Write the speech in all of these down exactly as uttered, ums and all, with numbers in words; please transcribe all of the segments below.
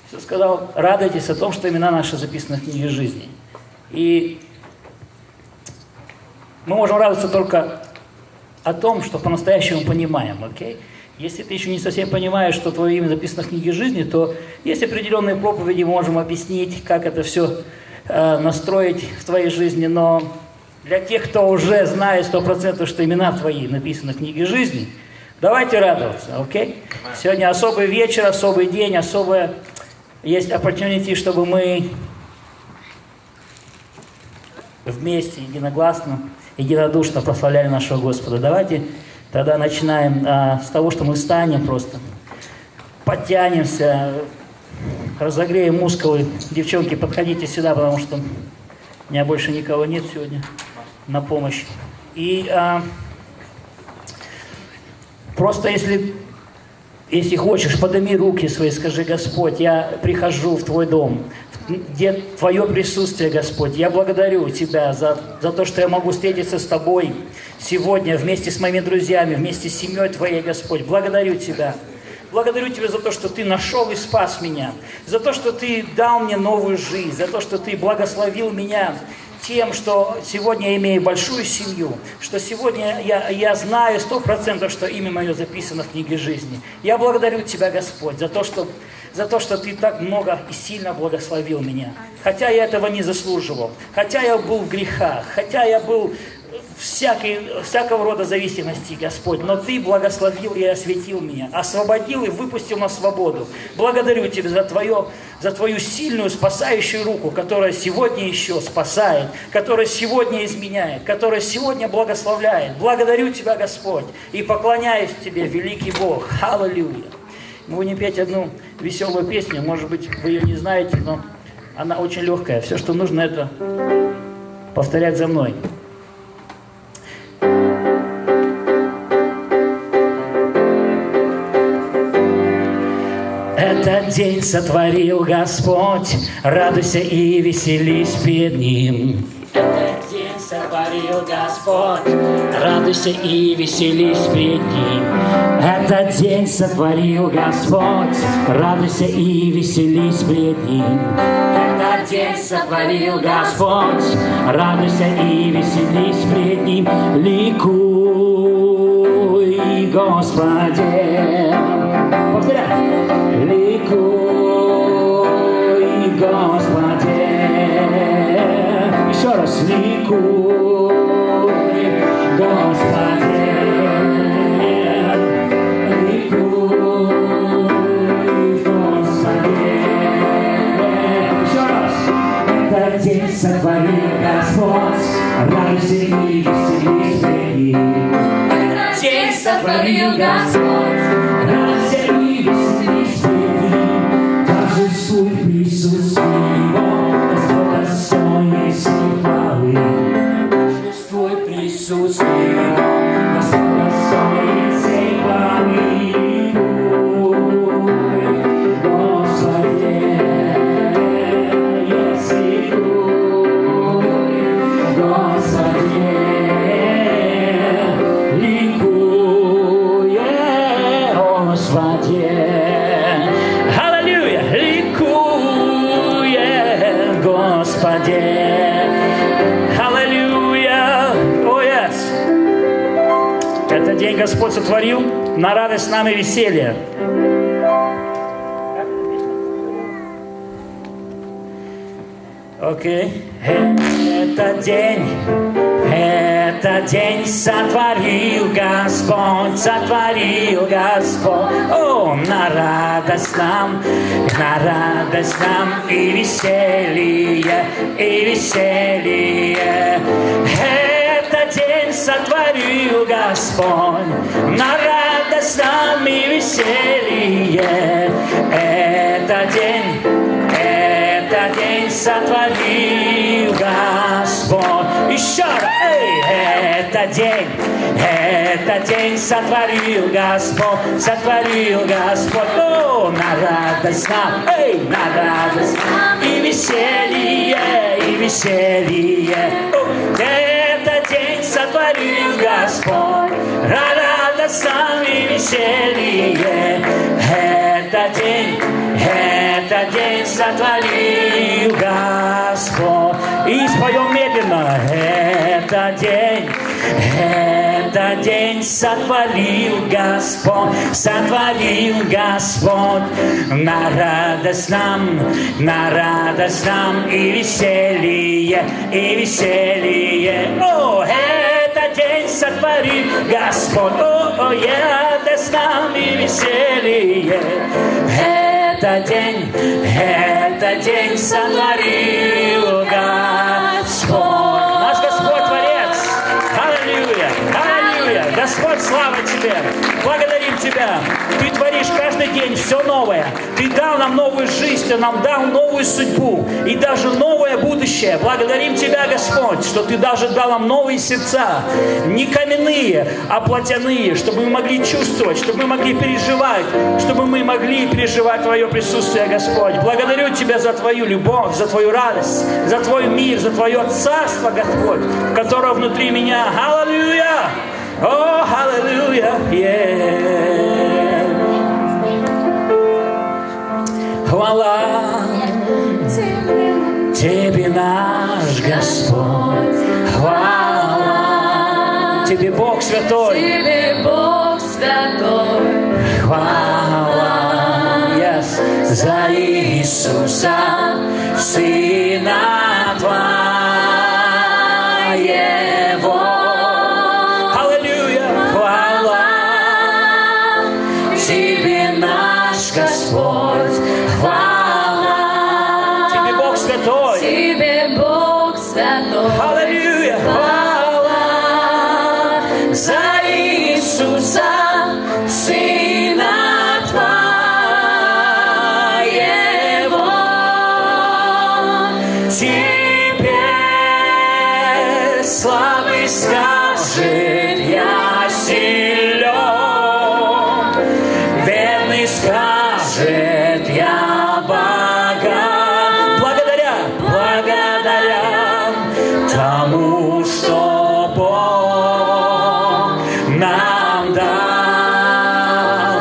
Иисус сказал, радуйтесь о том, что имена наши записаны в книге жизни. И мы можем радоваться только о том, что по-настоящему понимаем, окей? Если ты еще не совсем понимаешь, что твое имя записано в книге жизни, то есть определенные проповеди, можем объяснить, как это все э, настроить в твоей жизни, но для тех, кто уже знает сто процентов, что имена твои написаны в книге жизни, давайте радоваться, окей? Сегодня особый вечер, особый день, особое есть opportunity, чтобы мы вместе, единогласно, единодушно прославляли нашего Господа. Давайте тогда начинаем а, с того, что мы встанем просто, подтянемся, разогреем мускулы. Девчонки, подходите сюда, потому что у меня больше никого нет сегодня на помощь. И а, просто если, если хочешь, подними руки свои, скажи: Господь, я прихожу в Твой дом, где Твое присутствие, Господь. Я благодарю Тебя за, за то, что я могу встретиться с Тобой сегодня вместе с моими друзьями, вместе с семьей Твоей, Господь. Благодарю Тебя. Благодарю Тебя за то, что Ты нашел и спас меня, за то, что Ты дал мне новую жизнь, за то, что Ты благословил меня тем, что сегодня я имею большую семью, что сегодня я, я знаю сто процентов, что имя мое записано в книге жизни. Я благодарю Тебя, Господь, за то, что, за то, что Ты так много и сильно благословил меня. Хотя я этого не заслуживал, хотя я был в грехах, хотя я был всякой, всякого рода зависимости, Господь, но Ты благословил и осветил меня, освободил и выпустил на свободу. Благодарю Тебя за, твое, за Твою сильную спасающую руку, которая сегодня еще спасает, которая сегодня изменяет, которая сегодня благословляет. Благодарю Тебя, Господь, и поклоняюсь Тебе, великий Бог. Аллилуйя. Мы будем петь одну веселую песню, может быть, вы ее не знаете, но она очень легкая. Все, что нужно, это повторять за мной. Этот день сотворил Господь, радуйся и веселись перед Ним. Этот день сотворил Господь, радуйся и веселись перед Ним. Этот день сотворил Господь, радуйся и веселись перед Ним. Этот день сотворил Господь, радуйся и веселись перед Ним. Ликуй, Господи. Повторяй. Ликуй, Господи. Еще раз. Ликуй, Господи. Ликуй, Господи. Еще раз. Этот день сотворил Господь, радуйся и веселись перед Ним. Этот день сотворил Господь, радуйся и веселись перед Ним. Торжествуй присутствие Его, Господь достойный всей хвалы. Торжествуй присутствие Его, Господь достойный всей хвалы. Господи, если Господи, ликуй, Господи. Аллилуйя, ликуй, Господи. Аллилуйя, о, yes. Этот день Господь сотворил на радость нам и веселье. Окей. Этот день, этот день сотворил Господь, сотворил Господь. О, на радость нам, на радость нам и веселье, и веселье. Этот день сотворил Господь, на радость нам и веселье. Этот день, этот день сотворил Господь. Еще раз, эй, этот день, этот день сотворил Господь, сотворил Господь. О, на радость нам, эй, на радость нам и веселье, и веселье. О, этот день сотворил Господь, радость нам и веселье. Этот день, этот этот день сотворил Господь. И споем медленно. Этот день, этот день сотворил Господь, сотворил Господь. На радость нам, на радость нам и веселье, и веселье. О, этот день сотворил Господь. О, о, радость нам и веселье. Этот день, этот день сотворил Господь. Наш Господь Творец. Аллилуйя, аллилуйя. Господь, слава Тебе. Благодарим Тебя. Ты творишь каждый день все новое. Ты дал нам новую жизнь, Ты нам дал новую судьбу и даже новое будущее. Благодарим Тебя, Господь, что Ты даже дал нам новые сердца. Не каменные, а плотяные, чтобы мы могли чувствовать, чтобы мы могли переживать, чтобы мы могли переживать Твое присутствие, Господь. Благодарю Тебя за Твою любовь, за Твою радость, за Твой мир, за Твое царство, Господь, которое внутри меня. Аллилуйя! О, аллилуйя! Хвала Тебе, наш Господь, хвала Тебе, Бог Святой, Тебе, Бог Святой, хвала yes. За Иисуса, Сына Твоего. Аллилуйя, хвала Тебе, наш Господь, хвала Тебе, Бог Святой, Тебе, Бог Святой, аллилуйя, хвала за Иисуса, Сына Твоего. Теперь слабый скажет: я силен, бедный скажет: я богат. Благодаря, благодаря тому, что Бог нам дал.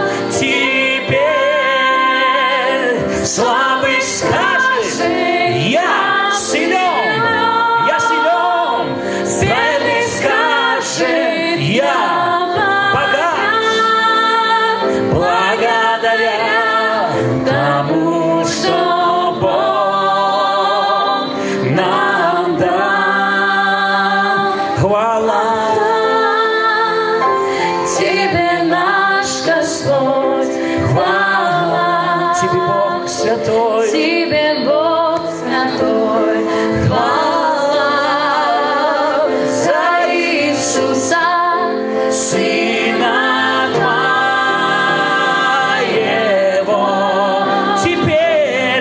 Теперь слабый скажет: я силен, я силен, бедный скажет: я богат. Благодаря тому, что Бог нам дал. Хвала Тебе, наш Господь, хвала Тебе, Бог Святой. Тебе, Бог Святой, хвала за Иисуса, Сына Твоего. Теперь,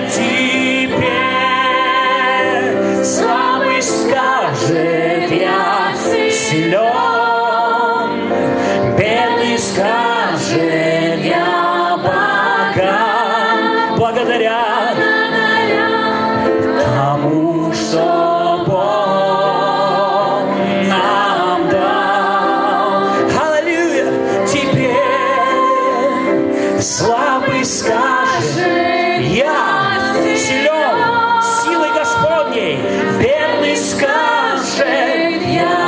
теперь слабый скажет: я силен, бедный скажет: я богат. Благодаря тому, что Бог нам дал. Аллилуйя! Теперь слабый скажет: я силен силой Господней, бедный скажет: я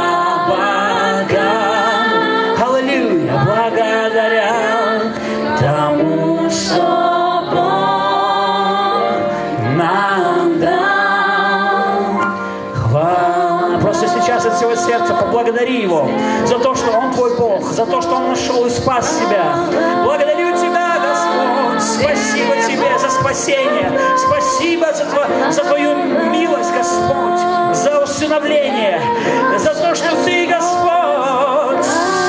богат. Аллилуйя! Благодаря тому, что Бог нам дал. Хвала. Просто сейчас от всего сердца поблагодари Его за то, что Он твой Бог, за то, что Он нашел и спас тебя. Благодарю Тебя, Господь. Спасибо Тебе за спасение. Спасибо за, тво, за Твою милость, Господь, за усыновление, за то, что Ты, Господь,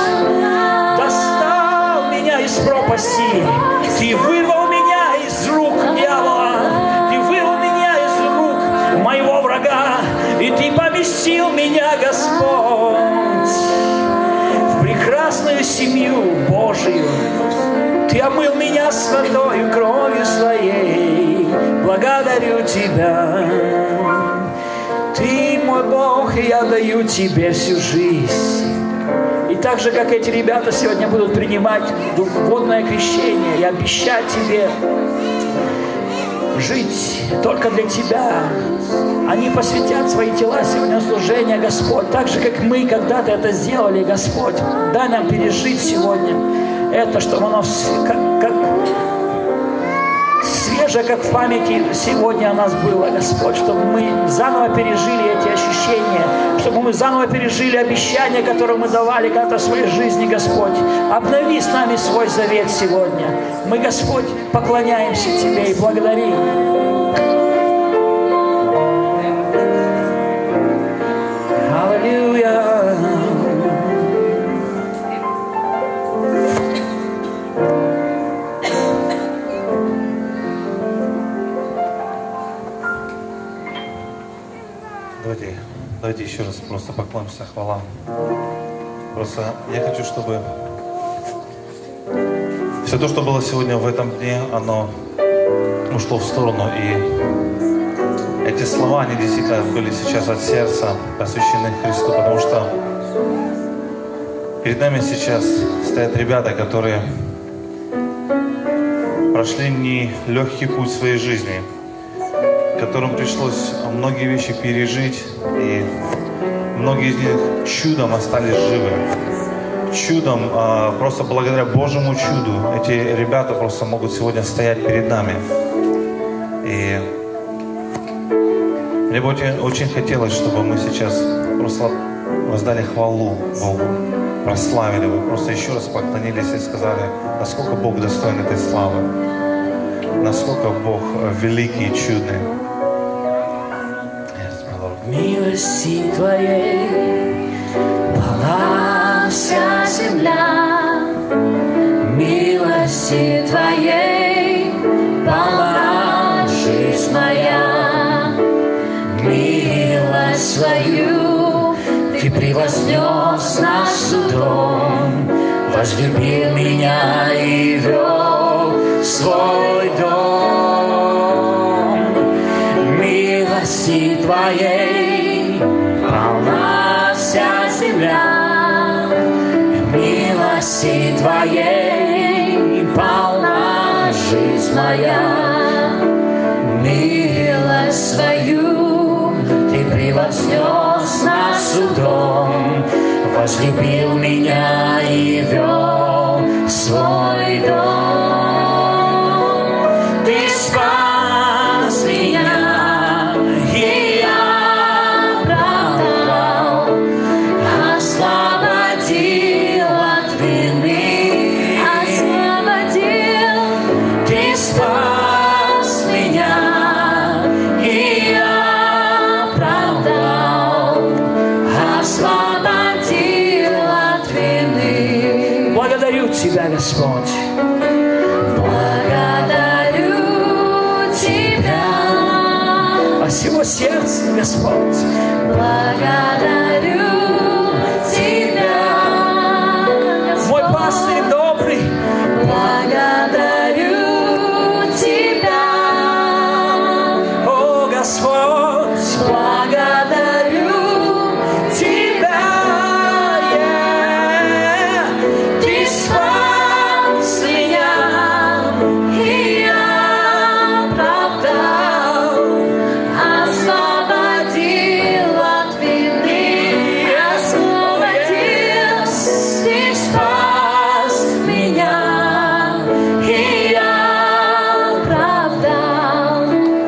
достал меня из пропасти. Ты вырвал меня из рук дьявола. Ты вырвал меня из рук моего врага. И Ты поместил меня, Господь, в прекрасную семью Божию. Ты омыл меня с водой, кровью Своей. Благодарю Тебя. Ты мой Бог, и я даю Тебе всю жизнь. И так же, как эти ребята сегодня будут принимать водное крещение, я обещаю Тебе, жить только для Тебя. Они посвятят свои тела сегодня на служение, Господь, так же, как мы когда-то это сделали, Господь. Дай нам пережить сегодня это, чтобы оно как, как свежее, как в памяти сегодня о нас было, Господь, чтобы мы заново пережили эти ощущения, чтобы мы заново пережили обещания, которые мы давали когда-то в своей жизни, Господь. Обнови с нами свой завет сегодня. Мы, Господь, поклоняемся Тебе и благодарим. Аллилуйя. Давайте, давайте еще раз просто поклонимся хвалам. Просто я хочу, чтобы все то, что было сегодня в этом дне, оно ушло в сторону. И эти слова, они действительно были сейчас от сердца, посвящены Христу, потому что перед нами сейчас стоят ребята, которые прошли нелегкий путь в своей жизни, которым пришлось многие вещи пережить, и многие из них чудом остались живы. Чудом, просто благодаря Божьему чуду, эти ребята просто могут сегодня стоять перед нами. И мне бы очень, очень хотелось, чтобы мы сейчас просто воздали хвалу Богу, прославили Его, просто еще раз поклонились и сказали, насколько Бог достоин этой славы, насколько Бог великий и чудный. Милости Твоей полна вся земля, милости Твоей полна жизнь моя, милость Свою Ты превознес наш судом, возлюбил меня и вел в свой дом. Милости Твоей полна вся земля, милости Твоей полна жизнь моя, милость Свою Ты превознес над судом, возлюбил меня и вел в свой дом. Ты спас меня, и я оправдал, освободил от вины, освободил. Ты спас меня, и я оправдал, освободил от вины. Благодарю Тебя, Господь. Благодарю Тебя. От всего сердца, Господь. Благодарю Тебя. Мой пастырь добрый. Благодарю Тебя. О, Господь, благодарю Тебя. Yeah. Ты спас меня, и я оправдал, освободил от вины, освободил. Ты спас меня, и я оправдал,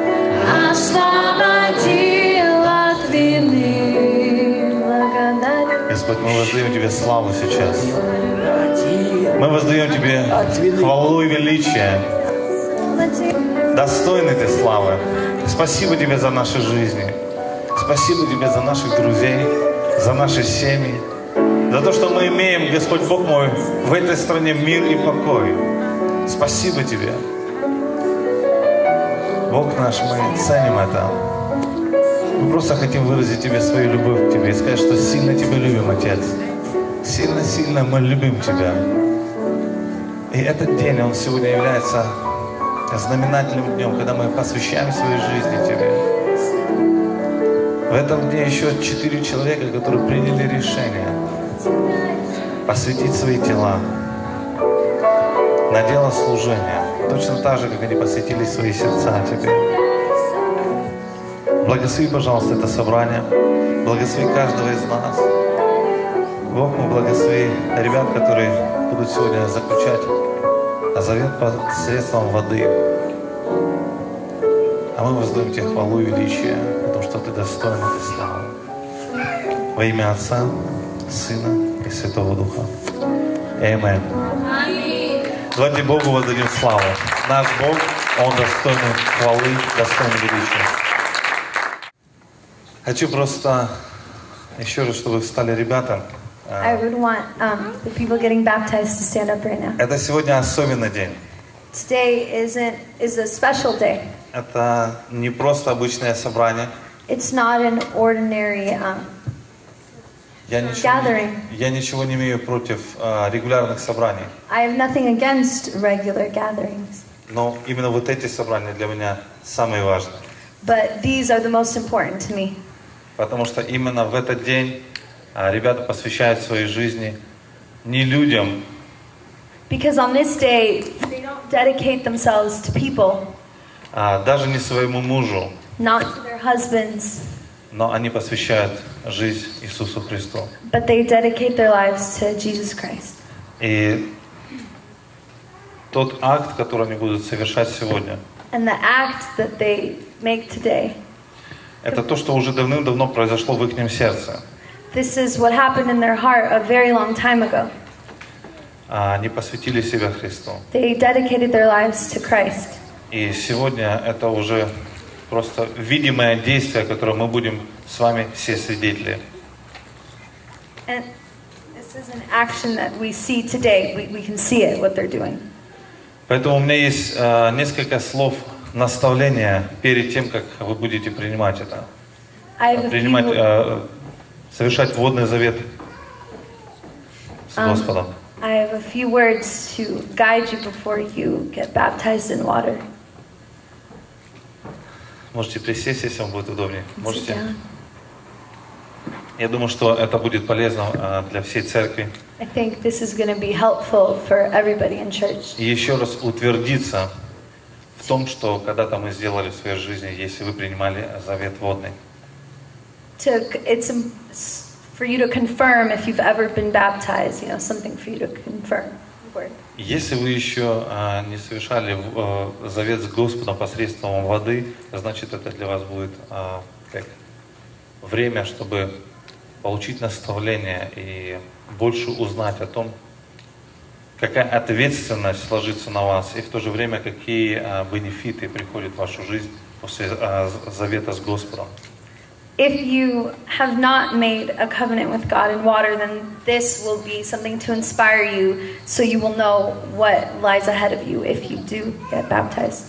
освободил от вины. Благодарю. Господь, мы воздаем Тебе славу сейчас. Мы воздаем Тебе хвалу и величие. Достойный Ты славы. Спасибо Тебе за наши жизни. Спасибо Тебе за наших друзей, за наши семьи. За то, что мы имеем, Господь Бог мой, в этой стране мир и покой. Спасибо Тебе. Бог наш, мы ценим это. Мы просто хотим выразить Тебе свою любовь к Тебе и сказать, что сильно Тебя любим, Отец. Сильно-сильно мы любим Тебя. И этот день, он сегодня является знаменательным днем, когда мы посвящаем свою жизнь Тебе. В этом дне еще четыре человека, которые приняли решение посвятить свои тела на дело служения. точно так же, как они посвятили свои сердца Тебе. Благослови, пожалуйста, это собрание. Благослови каждого из нас. Бог, мы благослови ребят, которые будут сегодня заключать завет посредством воды. А мы воздаем Тебе хвалу и величие, потому что Ты достоин этой славы. Во имя Отца, Сына и Святого Духа. Аминь. Давайте Богу воздадим славу. Наш Бог, Он достоин хвалы, достоин величия. Хочу просто еще раз, чтобы встали ребята. I would want um, the people getting baptized to stand up right now. Это сегодня особенный день. Today isn't is a special day. Это не просто обычное собрание. It's not an ordinary um, Я ничего, gathering. я ничего не имею против uh, регулярных собраний. I have nothing against regular gatherings, Но именно вот эти собрания для меня самые важные. but these are the most important to me. Потому что именно в этот день uh, ребята посвящают своей жизни не людям, Because on this day, they don't dedicate themselves to people, uh, даже не своему мужу, not to their husbands, но они посвящают жизнь Иисусу Христу. but they dedicate their lives to Jesus Christ. И тот акт, который они будут совершать сегодня, And the act that they make today, это то, что уже давным-давно произошло в их сердце. this is what happened in their heart a very long time ago. Они посвятили себя Христу. They dedicated their lives to Christ. И сегодня это уже просто видимое действие, которое мы будем с вами все свидетели. And this is an action that we see today. We, we can see it, what they're doing. Поэтому у меня есть э, несколько слов наставления перед тем, как вы будете принимать это. I have a Принимать, few, э, совершать водный завет с Um, Господом. I have a few words to guide you before you get baptized in water. Можете присесть, если вам будет удобнее. Sit Можете. down. Я думаю, что это будет полезно э, для всей церкви. I think this is going to be helpful for everybody in church. И еще раз утвердиться в том, что когда-то мы сделали в своей жизни, если вы принимали завет водный. To, it's um, s- for you to confirm if you've ever been baptized. You know, something for you to confirm. Word. Если вы еще э, не совершали э, завет с Господом посредством воды, значит, это для вас будет э, как время, чтобы получить наставление и больше узнать о том, какая ответственность ложится на вас, и в то же время какие э, бенефиты приходят в вашу жизнь после э, завета с Господом. If you have not made a covenant with God in water, then this will be something to inspire you so you will know what lies ahead of you if you do get baptized.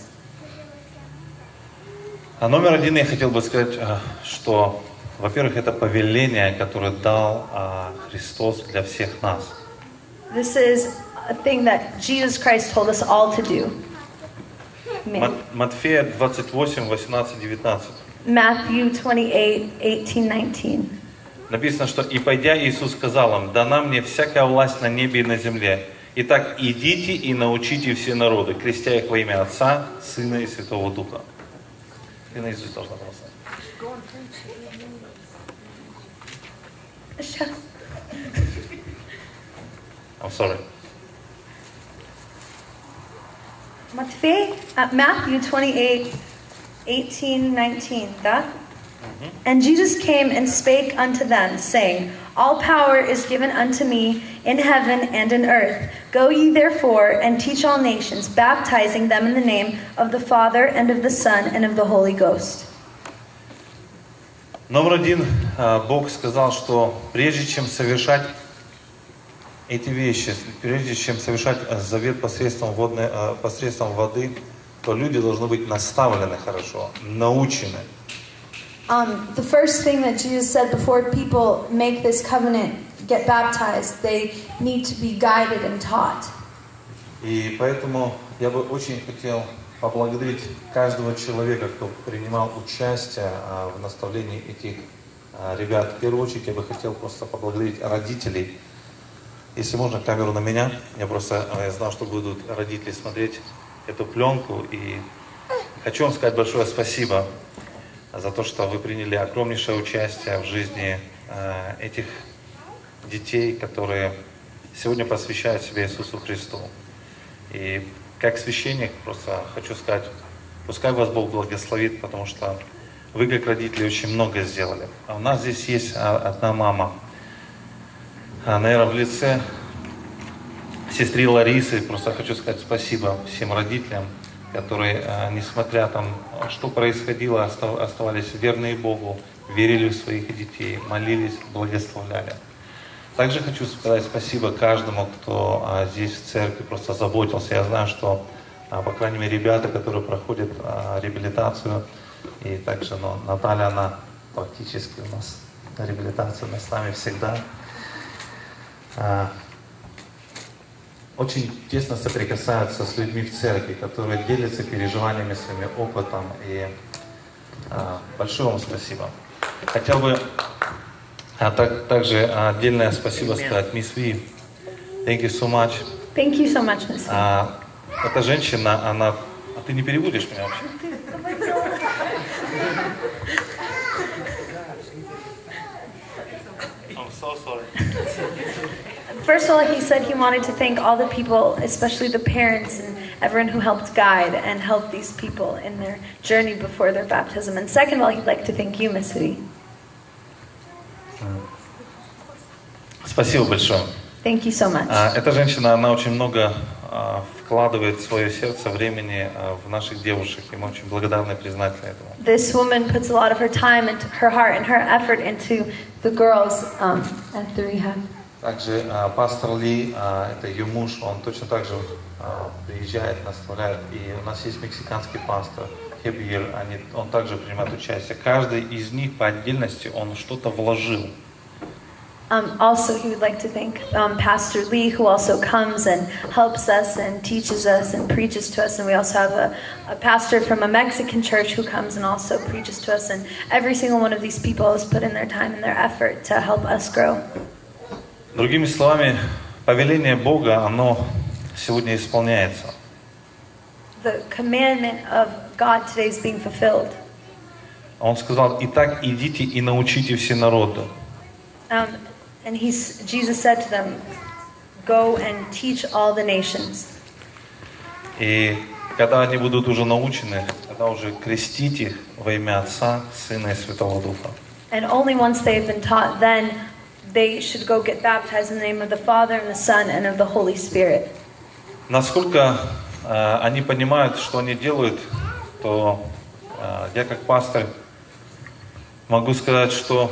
А номер один я хотел бы сказать, э, что, во-первых, это повеление, которое дал э, Христос для всех нас. This is a thing that Jesus Christ told us all to do. Amen. Мат- Матфея двадцать восемь, восемнадцать, девятнадцать. Matthew twenty-eight, eighteen, nineteen. Написано, что «И пойдя, Иисус сказал им, дана мне всякая власть на небе и на земле. Итак, идите и научите все народы, крестя их во имя Отца, Сына и Святого Духа». Ты наизусть должна просто. Shut up. I'm sorry. Matthew, uh, Matthew twenty-eight, eighteen, nineteen. That? And Jesus came and spake unto them, saying, All power is given unto me in heaven and in earth. Go ye therefore and teach all nations, baptizing them in the name of the Father and of the Son and of the Holy Ghost. Номер один, э, Бог сказал, что прежде чем совершать эти вещи, прежде чем совершать э, завет посредством, водной, э, посредством воды, то люди должны быть наставлены хорошо, научены. Um, the first thing that Jesus said before people make this covenant, get baptized, they need to be guided and taught. И поэтому я бы очень хотел поблагодарить каждого человека, кто принимал участие а, в наставлении этих а, ребят. В первую очередь я бы хотел просто поблагодарить родителей. Если можно, камеру на меня. Я просто а, я знал, что будут родители смотреть. эту пленку. И хочу вам сказать большое спасибо за то, что вы приняли огромнейшее участие в жизни э, этих детей, которые сегодня посвящают себя Иисусу Христу. И как священник просто хочу сказать, пускай вас Бог благословит, потому что вы, как родители, очень много сделали. А у нас здесь есть одна мама, наверное, в лице сестры Ларисы. Просто хочу сказать спасибо всем родителям, которые, несмотря там, что происходило, оставались верны Богу, верили в своих детей, молились, благословляли. Также хочу сказать спасибо каждому, кто а, здесь в церкви просто заботился. Я знаю, что, а, по крайней мере, ребята, которые проходят а, реабилитацию, и также ну, Наталья, она практически у нас на реабилитации, она с нами всегда. А, очень тесно соприкасаются с людьми в церкви, которые делятся переживаниями, своим опытом. И а, большое вам спасибо. Хотел бы а, так, также отдельное спасибо сказать Мисс Ви. Thank you so much. Thank you so much, Miss. А, эта женщина, она... А ты не переводишь меня вообще? I'm so sorry. First of all, he said he wanted to thank all the people, especially the parents and everyone who helped guide and help these people in their journey before their baptism. And second of all, he'd like to thank you, Miss Vi. Спасибо большое. Thank you so much. А, эта женщина, она очень много а, вкладывает в свое сердце времени а, в наших девушек, и мы очень благодарны и признательны этому. This woman puts a lot of her time and her heart and her effort into the girls um, at the rehab. Также а, пастор Ли, а, это ее муж, он точно так же а, приезжает, наставляет. И у нас есть мексиканский пастор Хебиер, они, он также принимает участие. Каждый из них по отдельности, он что-то вложил. Um, also, he would like to thank um, Pastor Lee, who also comes and helps us and teaches us and preaches to us. And we also have a, a pastor from a Mexican church who comes and also preaches to us. And every single one of these people has put in their time and their effort to help us grow. Другими словами, повеление Бога, оно сегодня исполняется. The commandment of God today is being fulfilled. Он сказал: «Итак, идите и научите все народы». Um, and he's, Jesus said to them, go and teach all the nations. И когда они будут уже научены, тогда уже крестить их во имя Отца, Сына и Святого Духа. And only once they've been taught, then they should go get baptized in the name of the Father and the Son and of the Holy Spirit. Насколько э, они понимают, что они делают, то э, я как пастор могу сказать, что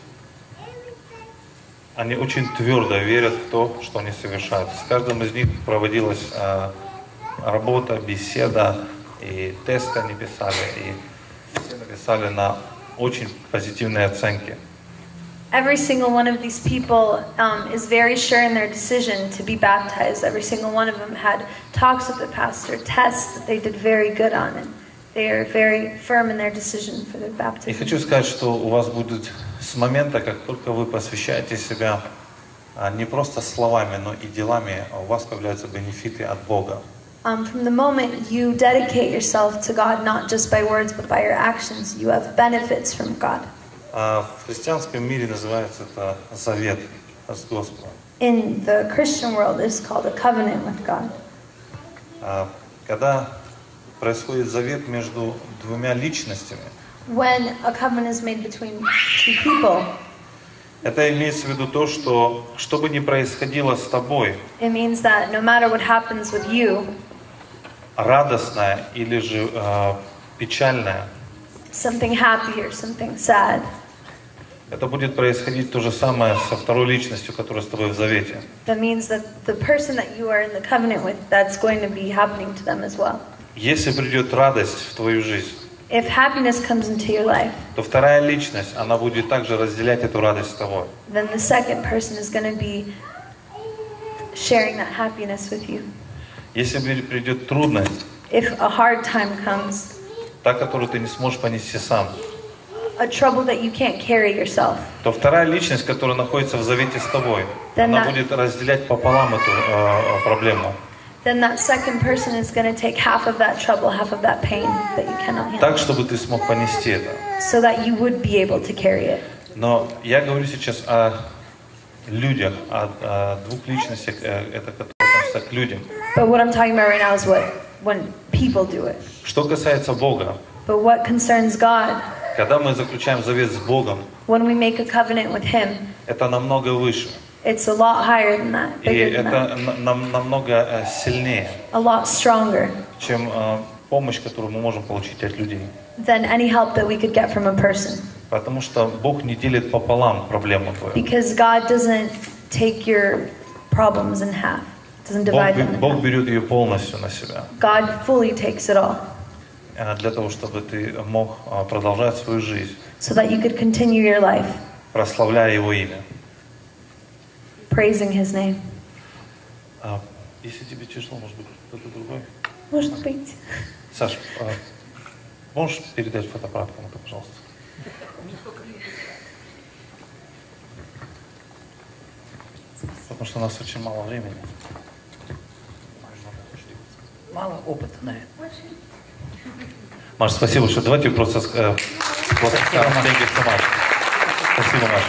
они очень твердо верят в то, что они совершают. С каждым из них проводилась э, работа, беседа, и тесты они писали, и все написали на очень позитивные оценки. Every single one of these people um, is very sure in their decision to be baptized. Every single one of them had talks with the pastor, tests that they did very good on, and they are very firm in their decision for their И baptism. хочу сказать, что у вас будет с момента, как только вы посвящаете себя не просто словами, но и делами, у вас появляются бенефиты от Бога. Um, from the moment you dedicate yourself to God, not just by words but by your actions, you have benefits from God. А в христианском мире называется это завет с Господом. In the Christian world, it's called a covenant with God. А когда происходит завет между двумя личностями, When a covenant is made between two people, это имеется в виду то, что что бы ни происходило с тобой, it means that no matter what happens with you, радостное или же э, печальное, something happy or something sad, это будет происходить то же самое со второй личностью, которая с тобой в завете. that means that the person that you are in the covenant with, that's going to be happening to them as well. Если придет радость в твою жизнь, If happiness comes into your life, то вторая личность, она будет также разделять эту радость с тобой. then the second person is going to be sharing that happiness with you. Если придет трудность, If a hard time comes, та, которую ты не сможешь понести сам, a trouble that you can't carry yourself, то вторая личность, которая находится в завете с тобой, Then она that- будет разделять пополам эту э, проблему. then that second person is going to take half of that trouble, half of that pain that you cannot handle. Так, чтобы ты смог понести это. So that you would be able to carry it. Но я говорю сейчас о людях, о, о двух личностях, это которые относятся к людям. But what I'm talking about right now is what when people do it. Что касается Бога, But what concerns God, когда мы заключаем завет с Богом, when we make a covenant with Him, это намного выше. it's a lot higher than that, И bigger than это that, нам, намного сильнее, a lot stronger чем э, помощь, которую мы можем получить от людей. than any help that we could get from a person. Потому что Бог не делит пополам проблему твою. Because God doesn't take your problems in half, doesn't Бог, divide them in Бог half. берет ее полностью на себя. God fully takes it all, э, Для того, чтобы ты мог э, продолжать свою жизнь, so that you could continue your life прославляя Его имя. praising His name. А, Если тебе тяжело, может быть, кто-то другой? Может быть. Саш, э, можешь передать фотоаппарат кому-то, пожалуйста? Потому что у нас очень мало времени. Мало опыта, наверное. Маша, спасибо большое. Давайте просто... Э, просто Спасибо, Маша. thank you so much. Спасибо, Маша.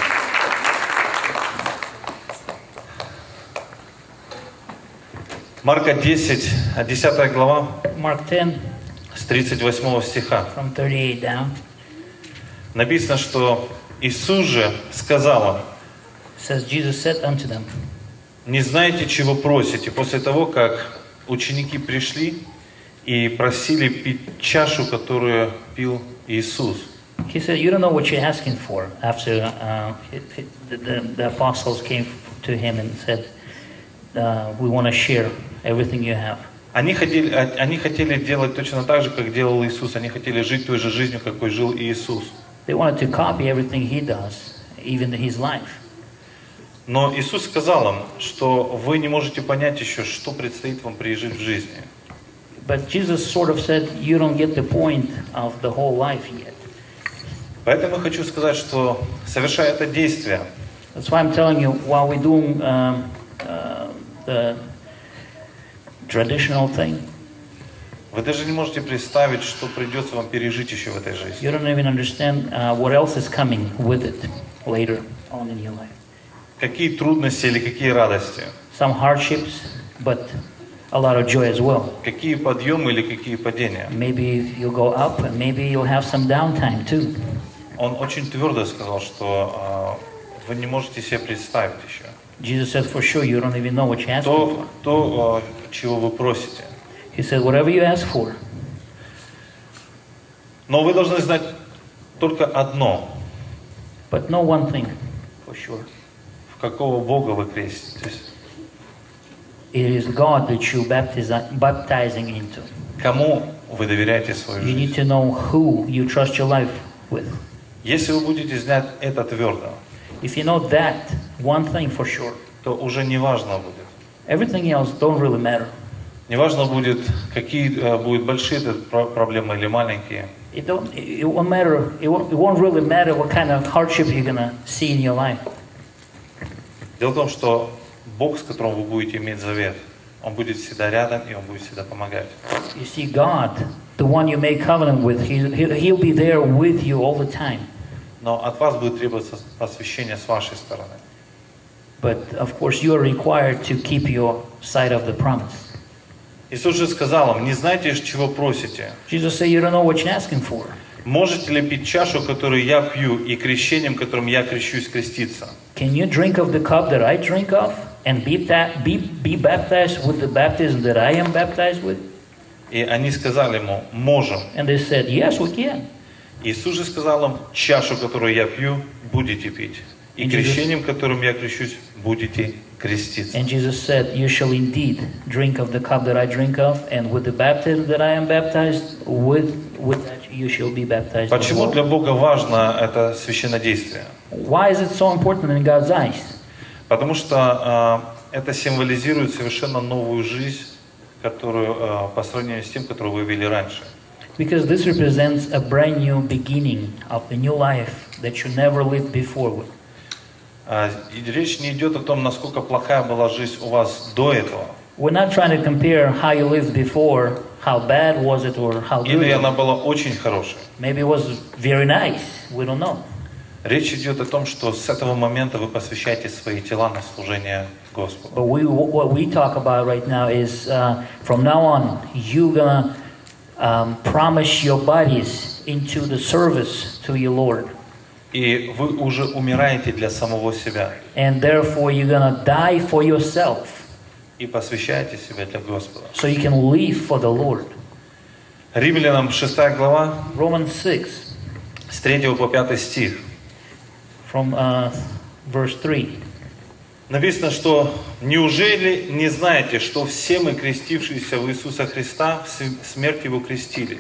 Марка десять, десятая глава, Mark ten, с тридцать восьмого стиха. from thirty-eight down, Написано, что Иисус же сказал им: says, Jesus said unto them, не знаете, чего просите. После того, как ученики пришли и просили пить чашу, которую пил Иисус. He said, you don't know what you're asking for. After uh, it, it, the, the, the apostles came to him and said, uh, we want to share everything you have. Они хотели, они хотели делать точно так же, как делал Иисус. Они хотели жить той же жизнью, какой жил Иисус. They wanted to copy everything he does, even his life. Но Иисус сказал им, что вы не можете понять еще, что предстоит вам пережить в жизни. But Jesus sort of said, you don't get the point of the whole life yet. Поэтому я хочу сказать, что совершая это действие, That's why I'm telling you, while we're doing um, uh, the traditional thing, вы даже не можете представить, что придется вам пережить еще в этой жизни. you don't even understand uh, what else is coming with it later on in your life. Какие трудности или какие радости, Some hardships, but a lot of joy as well. какие подъемы или какие падения. Maybe you'll go up, and maybe you'll have some downtime too. Он очень твердо сказал, что э, вы не можете себе представить еще Jesus said, for sure, you don't even know what you're asking то, for. то э, чего вы просите. He said, whatever you ask for. Но вы должны знать только одно: But know one thing, for sure. в какого Бога вы креститесь, It is God that you're baptizi- baptizing into. кому вы доверяете свою You need жизнь. to know who you trust your life with. Если вы будете знать это твердо, If you know that one thing for sure, то уже не важно будет. everything else don't really matter. Не важно будет, какие э, будут большие это про- проблемы или маленькие. It don't. It won't matter. It won't, it won't really matter what kind of hardship you're gonna see in your life. Дело в том, что Бог, с которым вы будете иметь завет, Он будет всегда рядом и Он будет всегда помогать. You see, God, the one you make covenant with, he, he, He'll be there with you all the time. Но от вас будет требоваться посвящение с вашей стороны. But of course, you are required to keep your side of the promise. Иисус же сказал им: не знаете, чего просите. Jesus said, you don't know what you're asking for. Можете ли пить чашу, которую я пью, и крещением, которым я крещусь, креститься? Can you drink of the cup that I drink of, and be that be be baptized with the baptism that I am baptized with? И они сказали ему: можем. And they said, yes, we can. Иисус же сказал им: чашу, которую я пью, будете пить. И И крещением, которым я крещусь, будете креститься. And Jesus said, you shall indeed drink of the cup that I drink of, and with the baptism that I am baptized with, with that you shall be baptized as Почему well. для Бога важно это священнодействие? Why is it so important in God's eyes? Потому что э, это символизирует совершенно новую жизнь, которую э, по сравнению с тем, которую вы вели раньше. Because this represents a brand new beginning of a new life that you never lived before with. Э, и речь не идет о том, насколько плохая была жизнь у вас до этого. We're not trying to compare how you lived before, how bad was it, or how good. Или она была очень хорошей. Maybe it was very nice. We don't know. Речь идет о том, что с этого момента вы посвящаете свои тела на служение Господу. But we, what we talk about right now is uh, from now on, you're gonna um, promise your bodies into the service to your Lord. И вы уже умираете для самого себя. And therefore, you're gonna die for yourself. И посвящаете себя для Господа. So you can live for the Lord. Римлянам шестая глава, Romans six, с третьего по пятый стих. from uh, verse three. Написано, что «Неужели не знаете, что все мы, крестившиеся в Иисуса Христа, в смерть Его крестились?»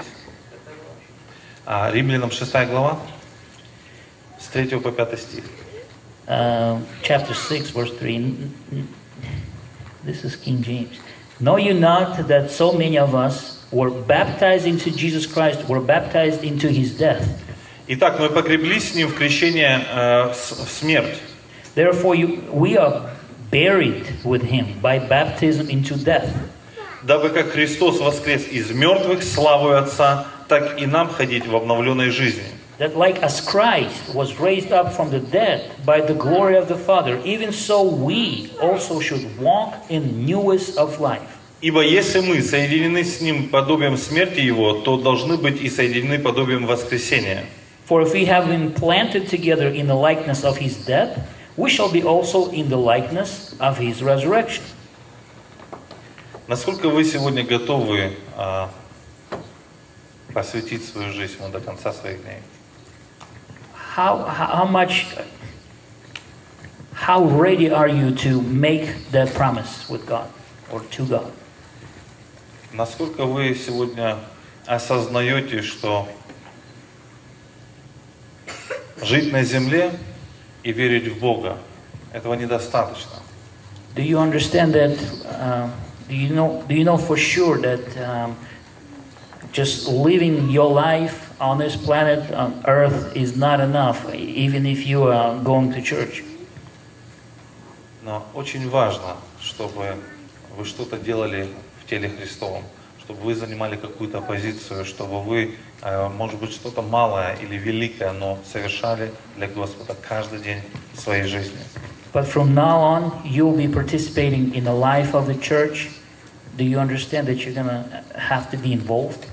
А, Римлянам шестая глава, с третьего по пятый стих. Uh, chapter six, verse three. This is King James. Know you not that so many of us were baptized into Jesus Christ, were baptized into His death? Итак, мы погреблись с Ним в крещение э, в смерть. Therefore, you, we are buried with Him by baptism into death. Дабы как Христос воскрес из мертвых славою Отца, так и нам ходить в обновленной жизни. That like as Christ was raised up from the dead by the glory of the Father, even so we also should walk in newness of life. Ибо если мы соединены с Ним подобием смерти Его, то должны быть и соединены подобием воскресения. For if we have been planted together in the likeness of His death, we shall be also in the likeness of His resurrection. Насколько вы сегодня готовы а, посвятить свою жизнь Ему до конца своих дней? How, how much, how ready are you to make that promise with God or to God? Насколько вы сегодня осознаете, что жить на земле и верить в Бога, этого недостаточно? Do you understand that? Uh, do you know? Do you know for sure that um, just living your life on this planet, on Earth, is not enough, even if you are going to church? Но очень важно, чтобы вы что-то делали в теле Христовом, чтобы вы занимали какую-то позицию, чтобы вы, может быть, что-то малое или великое, но совершали для Господа каждый день своей жизни. But from now on, you'll be participating in the life of the church. Do you understand that you're gonna have to be involved?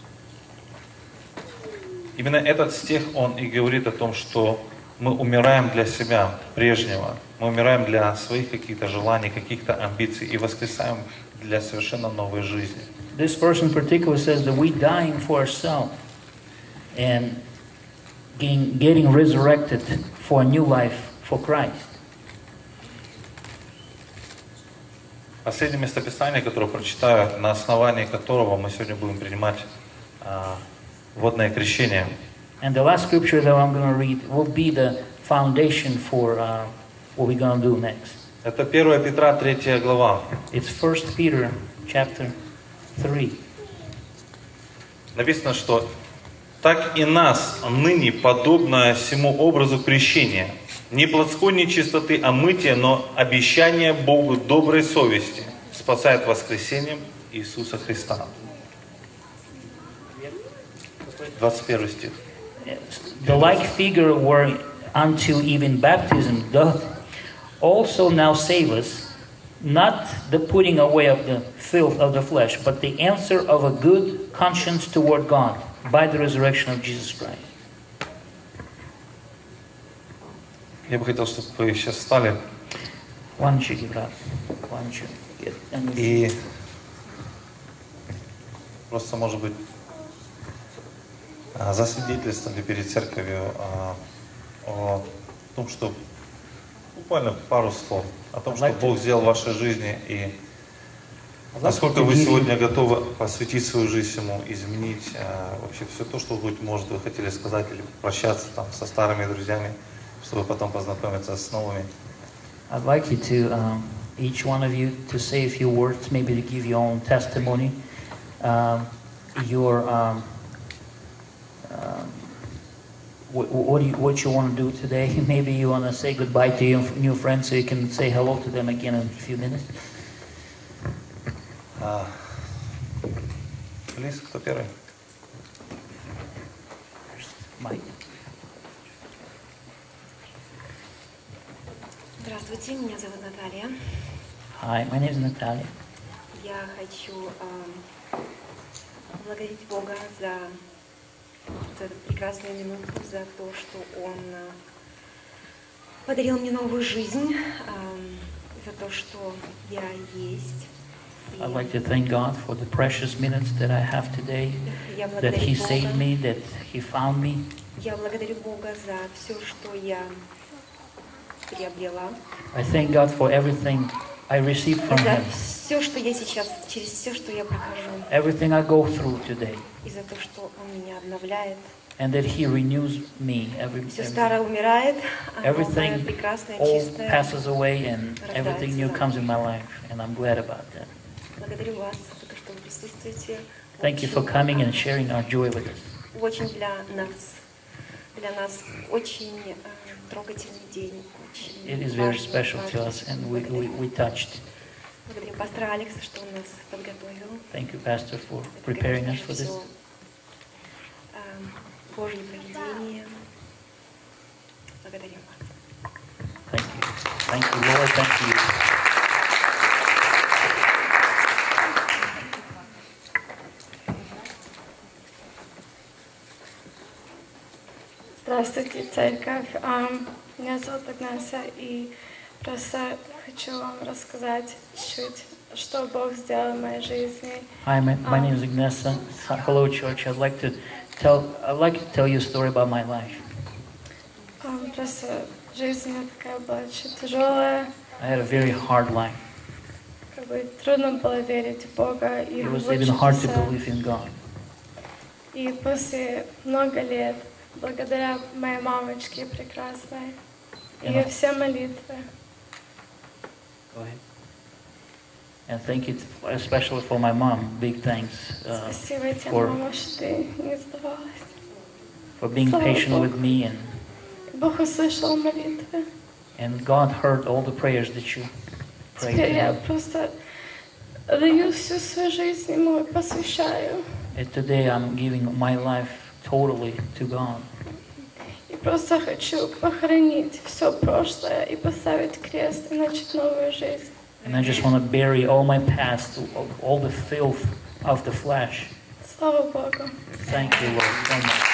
Именно этот стих, он и говорит о том, что мы умираем для себя прежнего, мы умираем для своих каких-то желаний, каких-то амбиций и воскресаем для совершенно новой жизни. This verse in particular says that we dying for ourselves and getting, getting resurrected for a new life for Christ. Последнее местописание, которое прочитаю, на основании которого мы сегодня будем принимать а, водное крещение. And the last scripture that I'm going to read will be the foundation for uh, what we're going to do next. Это первое Петра, третья глава. It's First Peter chapter three. Написано, что «Так и нас ныне подобно всему образу крещения, не плотской нечистоты, а мытия, но обещание Богу доброй совести спасает воскресением Иисуса Христа». двадцать первый стих. The like figure were unto even baptism doth also now save us, not the putting away of the filth of the flesh, but the answer of a good conscience toward God by the resurrection of Jesus Christ. Я бы хотел, чтобы вы сейчас встали Why don't you give it up? Why don't you get and и просто, может быть, а, засвидетельствовали перед церковью а, о том, что буквально пару слов о том, что Бог сделал в вашей жизни и насколько вы сегодня готовы посвятить свою жизнь Ему, изменить а, вообще все то, что, быть может, вы хотели сказать или прощаться там со старыми друзьями, чтобы потом познакомиться с новыми. I'd like you to, um, each one of you, to say a few words, maybe to give your own testimony, um, your, um, um, what, what, do you, what you want to do today. Maybe you want to say goodbye to your new friends so you can say hello to them again in a few minutes. А, Лиз, кто первый? Mike. Здравствуйте, меня зовут Наталья. Hi, my name is Natalia. Я хочу э, поблагодарить Бога за, за эту прекрасную минуту, за то, что Он э, подарил мне новую жизнь, э, за то, что я есть. I'd like to thank God for the precious minutes that I have today, Я that He благодарю saved Бога. me, that He found me. Я благодарю Бога за все, что я приобрела, I thank God for everything I received from за Him, все, что я сейчас, через все, что я прохожу, everything I go through today, и за то, что Он меня обновляет. and that He renews me. Every, Все every, старое умирает, а новое, everything прекрасное, all чистое. passes away, and everything new comes in my life, and I'm glad about that. Благодарю вас за то, что вы присутствуете. Thank you for coming and sharing our joy with us. Очень для нас, для нас очень э, трогательный день. Очень It is very важный, special to важный. us, and we, we, we touched. Благодарю пастора Алекса, что он нас подготовил. Thank you, Pastor, for Это, preparing us конечно, for this. всё, э, Божье провидение. Благодарю вас. Thank you. Thank you, Lord. Thank you. Здравствуйте, церковь. Ам, Меня зовут Агнеса, и просто хочу вам рассказать чуть, что Бог сделал в моей жизни. Hi, my, my name is Agnesa. Hello, church. I'd like to tell I'd like to tell you a story about my life. Ам, Просто жизнь у меня такая была очень тяжелая, I had a very hard life. как бы трудно было верить в Бога и It was even hard to believe in God. И после много лет, благодаря моей мамочке прекрасной, ее все молитвы, Go ahead. And thank you, especially for my mom. Big thanks uh, спасибо тебе, for мама, что ты не сдавалась. for being Слава patient Богу. with me, and Бог услышал молитвы. and God heard all the prayers that you prayed to Теперь я Him. просто даю всю свою жизнь Ему и посвящаю. And today I'm giving my life totally to God. И просто хочу похоронить все прошлое и поставить крест и начать новую жизнь. And I just want to bury all my past, all the filth of the flesh. Слава Богу. Thank you, Lord, so much.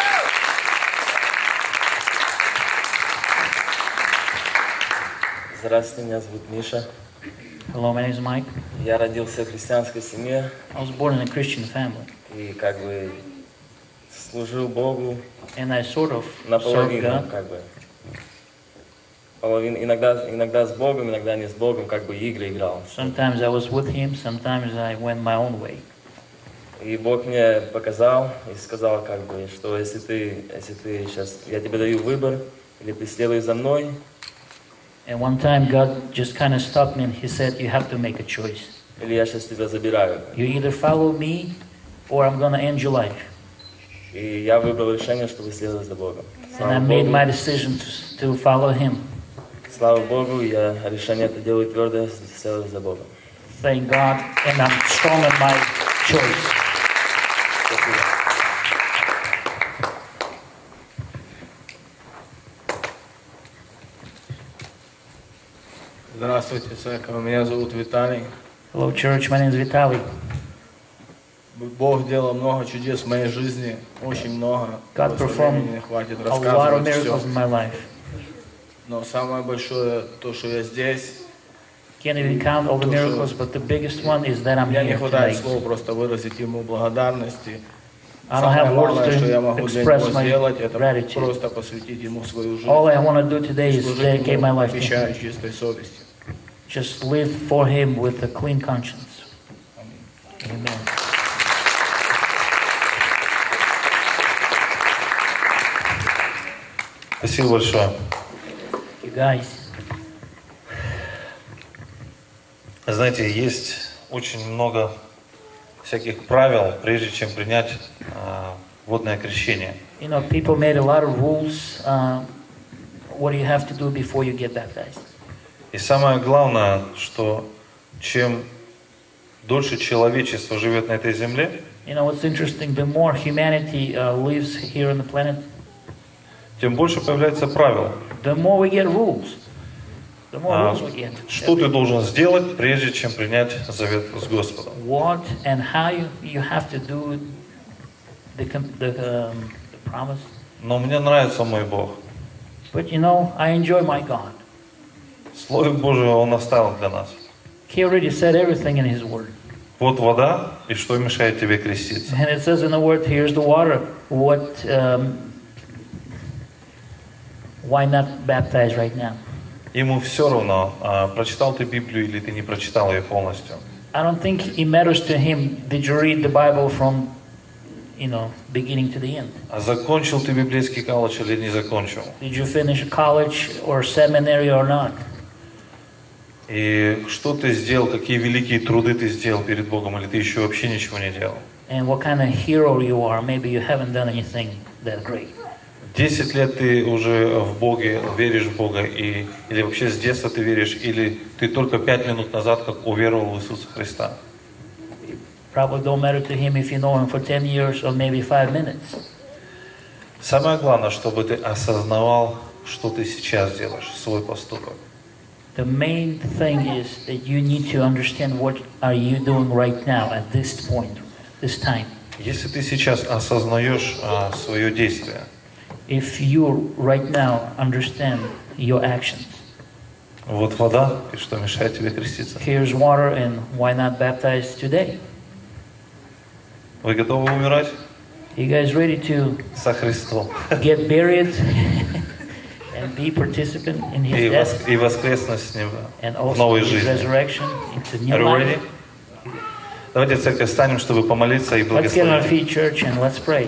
Здравствуйте, меня зовут Миша. Hello, my name is Mike. Я родился в христианской семье I was born in a Christian family, и как бы служил Богу and I sort of served наполовину, God. как бы. Половину, иногда, иногда с Богом, иногда не с Богом, как бы игры играл. Sometimes I was with Him, sometimes I went my own way. И Бог мне показал и сказал, как бы, что если ты, если ты сейчас, я тебе даю выбор, или ты следуешь за мной, And one time God just kind of stopped me and He said, you have to make a choice. или я сейчас тебя забираю. You either follow me or I'm going to end your life. И я выбрал решение, чтобы следовать за Богом. And I Слава made Богу, my decision to, to follow Him. слава Богу, я решение это делаю твердо, следовать за Богом. Thank God, and I'm strong in my choice. Спасибо. Здравствуйте, церковь. Меня зовут Виталий. Hello, church. My name is Vitaly. Бог делал много чудес в моей жизни, очень много. God Просто performed времени не хватит A lot of рассказывать miracles все. in my life. Но самое большое, то, что я здесь, Can't even count all the miracles, but the biggest one is that I'm мне не here хватает tonight. слов просто выразить Ему благодарности. I don't Самое have words главное, что я to могу для express Него my сделать, это gratitude. просто посвятить Ему свою жизнь. All I want to do today is Служить dedicate my Ему, life to отвечая Him. чистой совестью. Just live for Him with a clean conscience. Amen. Спасибо большое. You guys, Знаете, есть очень много всяких правил, прежде чем принять а, водное крещение. you know, people made a lot of rules. Uh, what do you have to do before you get baptized? И самое главное, что чем дольше человечество живет на этой земле, you know what's interesting? The more humanity uh, lives here on the planet, тем больше появляется правил. the more we get rules. The more А, rules we get. что ты должен сделать, прежде чем принять завет с Господом? What and how you, you have to do the com- the, um, the promise. Но мне нравится мой Бог. But you know, I enjoy my God. Слово Божие Он оставил для нас. He already said everything in His Word. Вот вода, и что мешает тебе креститься? And it says in the Word, here's the water. What? Um, why not baptize right now? Ему все равно, а, прочитал ты Библию или ты не прочитал ее полностью. I don't think it matters to him. Did you read the Bible from, you know, beginning to the end? А закончил ты библейский колледж или не закончил? Did you finish college or seminary or not? И что ты сделал, какие великие труды ты сделал перед Богом, или ты еще вообще ничего не делал? And what kind of hero you are? Maybe you haven't done anything that great. Десять лет ты уже в Боге, веришь в Бога, и, или вообще с детства ты веришь, или ты только пять минут назад как уверовал в Иисуса Христа. Probably don't matter to him if you know him for ten years or maybe five minutes. Самое главное, чтобы ты осознавал, что ты сейчас делаешь, свой поступок. The main thing is that you need to understand what are you doing right now at this point, this time. Если ты сейчас осознаешь а, свое действие, If you right now understand your actions, вот вода, и что мешает тебе креститься? here's water and why not baptize today? Вы готовы умирать? You guys ready to Со Христом. get buried and be participant in И, his вос, death и воскреснуть с Ним and в also новой his жизни. resurrection into new Are you life? ready? Давайте в церковь встанем, чтобы помолиться и Let's get on our благословить. feet, church, and let's pray.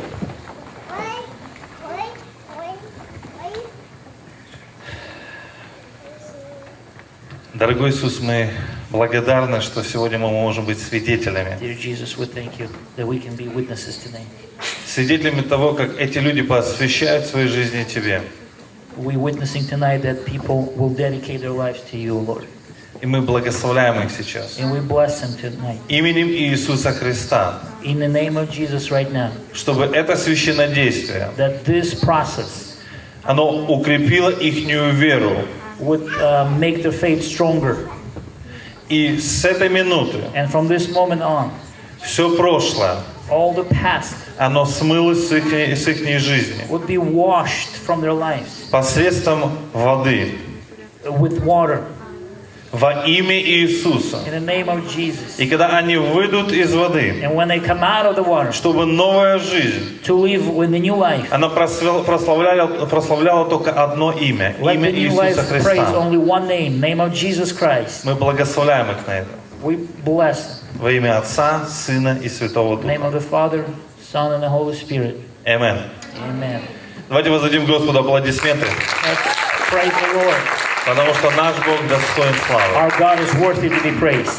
Дорогой Иисус, мы благодарны, что сегодня мы можем быть свидетелями. Dear Jesus, we thank you that we can be witnesses today. Свидетелями того, как эти люди посвящают свои жизни Тебе. We're witnessing tonight that people will dedicate their lives to you, Lord. И мы благословляем их сейчас. And we bless them tonight. Именем Иисуса Христа, In the name of Jesus right now, чтобы это священнодействие, that this process оно укрепило ихнюю веру. would uh, make their faith stronger. И с этой минуты And from this moment on, все прошлое, all the past оно смылось с их, с их жизни would be washed from their lives посредством воды with water во имя Иисуса. in the name of Jesus. И когда они выйдут из воды, And when they come out of the water чтобы новая жизнь, to live with the new life, она просвел- прославляла, прославляла только одно имя, let имя the new Иисуса life praise Христа. only one name, name of Jesus Christ. Мы благословляем их на это. We bless them. Во имя Отца, Сына и Святого In the name Духа. of the Father, Son, and the Holy Spirit. Аминь. Amen. Давайте воздадим Господу аплодисменты, Let's praise the Lord. потому что наш Бог достоин славы. Our God is worthy to be praised.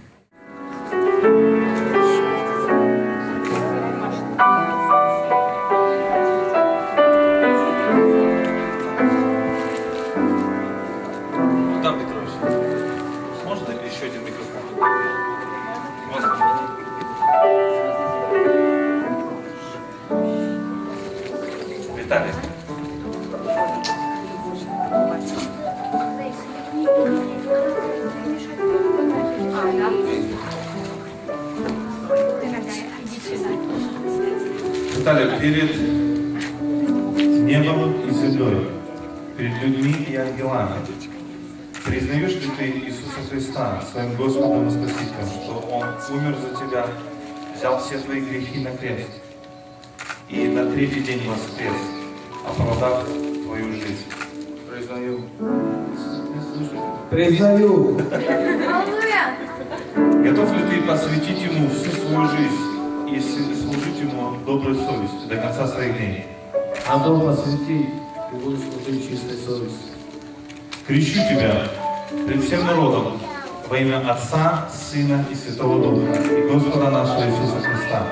Богдан Петрович, можно еще один микрофон? Виталий. Виталий, перед небом и землей, перед людьми и ангелами, признаешь ли ты Иисуса Христа своим Господом и Спасителем, что Он умер за тебя, взял все твои грехи на крест и на третий день воскрес, оправдав твою жизнь? Признаю. Признаю. Готов ли ты посвятить Ему всю свою жизнь и служить Ему доброй совестью до конца своих дней? Готов посвятить и буду служить чистой совестью. Крещу тебя пред всем народом во имя Отца, Сына и Святого Духа и Господа нашего Иисуса Христа.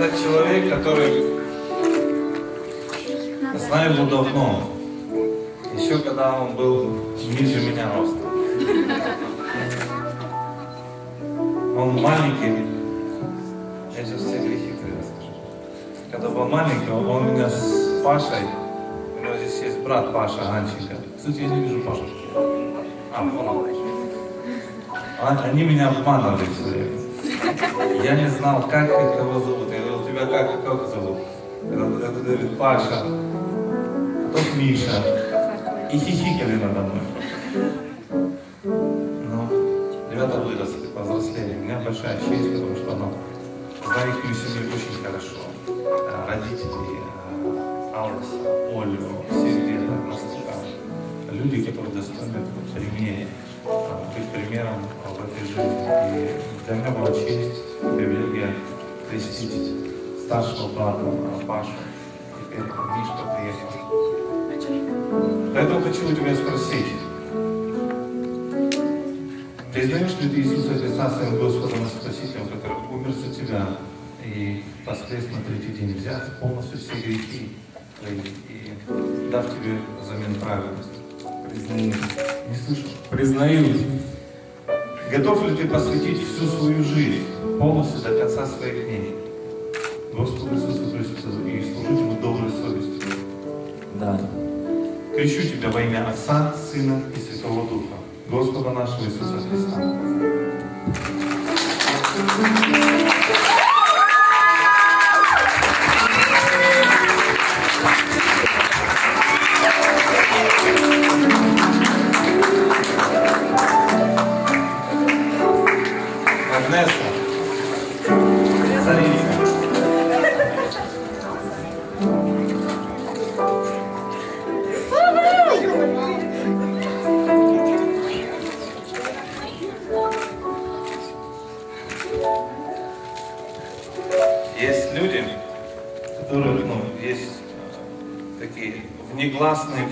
это человек, который знаю его давно. Еще когда он был ниже меня ростом. Он маленький. Я сейчас все грехи расскажу. Когда был маленький, он у меня с Пашей. У него здесь есть брат Паша Анчика. Кстати, я не вижу Пашу. А, вон. Они меня обманывали все время. Я не знал, как их кого зовут. Я говорил, тебя как, как зовут? Это говорит Паша, а тот Миша. И хихикали надо мной. Но ребята выросли, повзрослели. У меня большая честь, потому что она знаю их семью очень хорошо. Родители, Алиса, Олю, все ребята, настолько люди, которые достойны примера, быть примером в этой жизни. И для меня была честь и привилегия крестить старшего брата Пашу. Теперь Мишка приехал. Поэтому хочу у тебя спросить. Признаешь ли ты Иисуса Христа своим Господом и Спасителем, который умер за тебя и воскрес на третий день, взяв полностью все грехи твои и дав тебе взамен праведность? Признаю. Не слышу. Признаю. Готов ли ты посвятить всю свою жизнь полностью до конца своих дней Господу Иисусу Христу и служить Ему доброй совестью? Да. Крещу тебя во имя Отца, Сына и Святого Духа, Господа нашего Иисуса Христа. Агнеса, царица. Есть люди, которые, ну, есть э, такие внегласные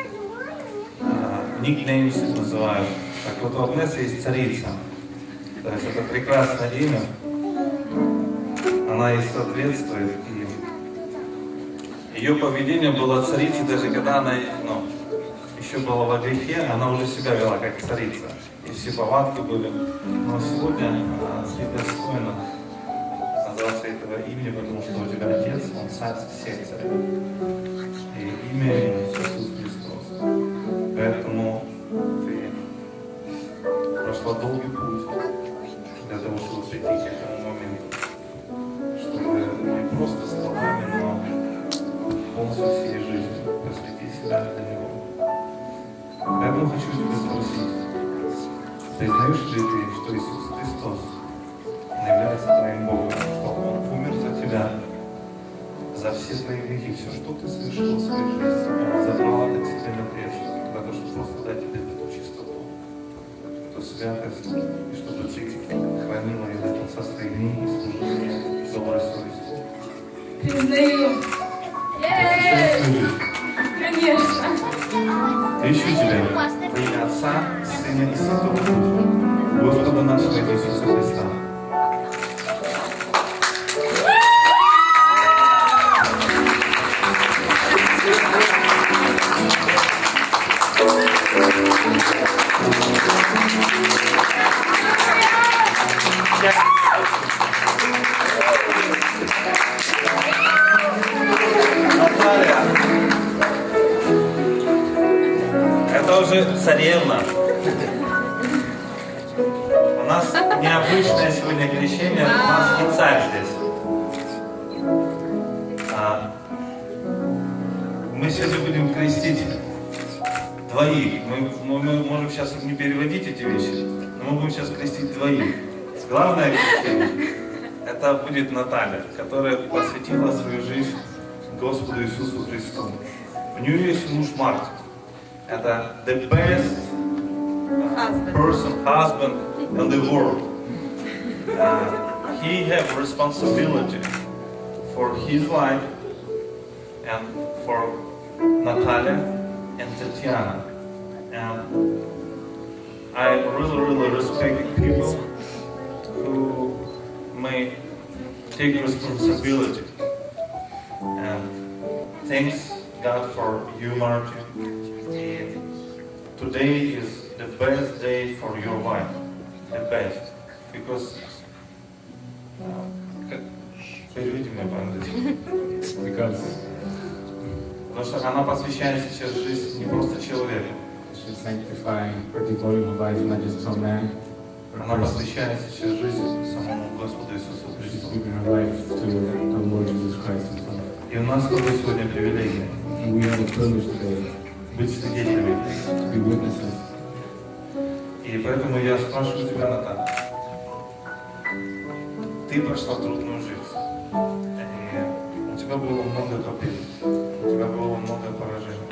э, никнеймсы называют. Так вот, у Агнесы есть царица. То есть это прекрасное имя. Она ей соответствует. И ее поведение было царицей, даже когда она, ну, еще была во грехе, она уже себя вела как царица. И все повадки были. Но сегодня она достойна назваться этого имени, потому что у тебя Отец, Он царь всех царей. И имя Иисус Христос. Поэтому ты прошла долгий путь для того, чтобы прийти к этому моменту. Чтобы не просто словами, но полностью всей жизнью посвятить себя для Него. Поэтому хочу тебя спросить, признаешь ли ты, что Иисус Христос является твоим Богом, что Он умер за тебя, за все твои грехи, все, что ты совершил в своей жизни, Он забрал от тебя на крест, для того, чтобы просто дать тебе эту чистоту, эту святость, и чтобы ты хранила ее до конца своих дней и служила мне доброй совестью. Признаю. Конечно. Ищу тебя во имя Отца, Сына и Святого Духа, Господа нашего Иисуса Христа. Наталья, это уже царевна. У нас необычное сегодня крещение, у нас не царь здесь. А мы сегодня будем крестить двоих. Мы, мы, мы можем сейчас не переводить эти вещи, но мы будем сейчас крестить двоих. Главное крещение — это будет Наталья, которая посвятила свою жизнь Господу Иисусу Христу. У нее есть муж Марк. Это the best person, husband in the world. Uh, he have responsibility for his life and for Natalia and Tatiana. And I really, really respect people who may take responsibility. And thanks God for you, Martin. And today is the best day for your wife. The best. Because uh, переведи меня по-английски. Because Потому что она посвящает сейчас жизнь не просто человеку. she's sanctifying her devoting life not just to a man, but Она a person. посвящает сейчас жизнь самому Господу Иисусу She's Христу. giving her life to the Lord Jesus Christ Himself. И у нас с тобой сегодня привилегия And we have a privilege today быть свидетелями. to be witnesses. И поэтому я спрашиваю тебя, Наталья, ты прошла трудную жизнь, и у тебя было много побед, у тебя было много поражений.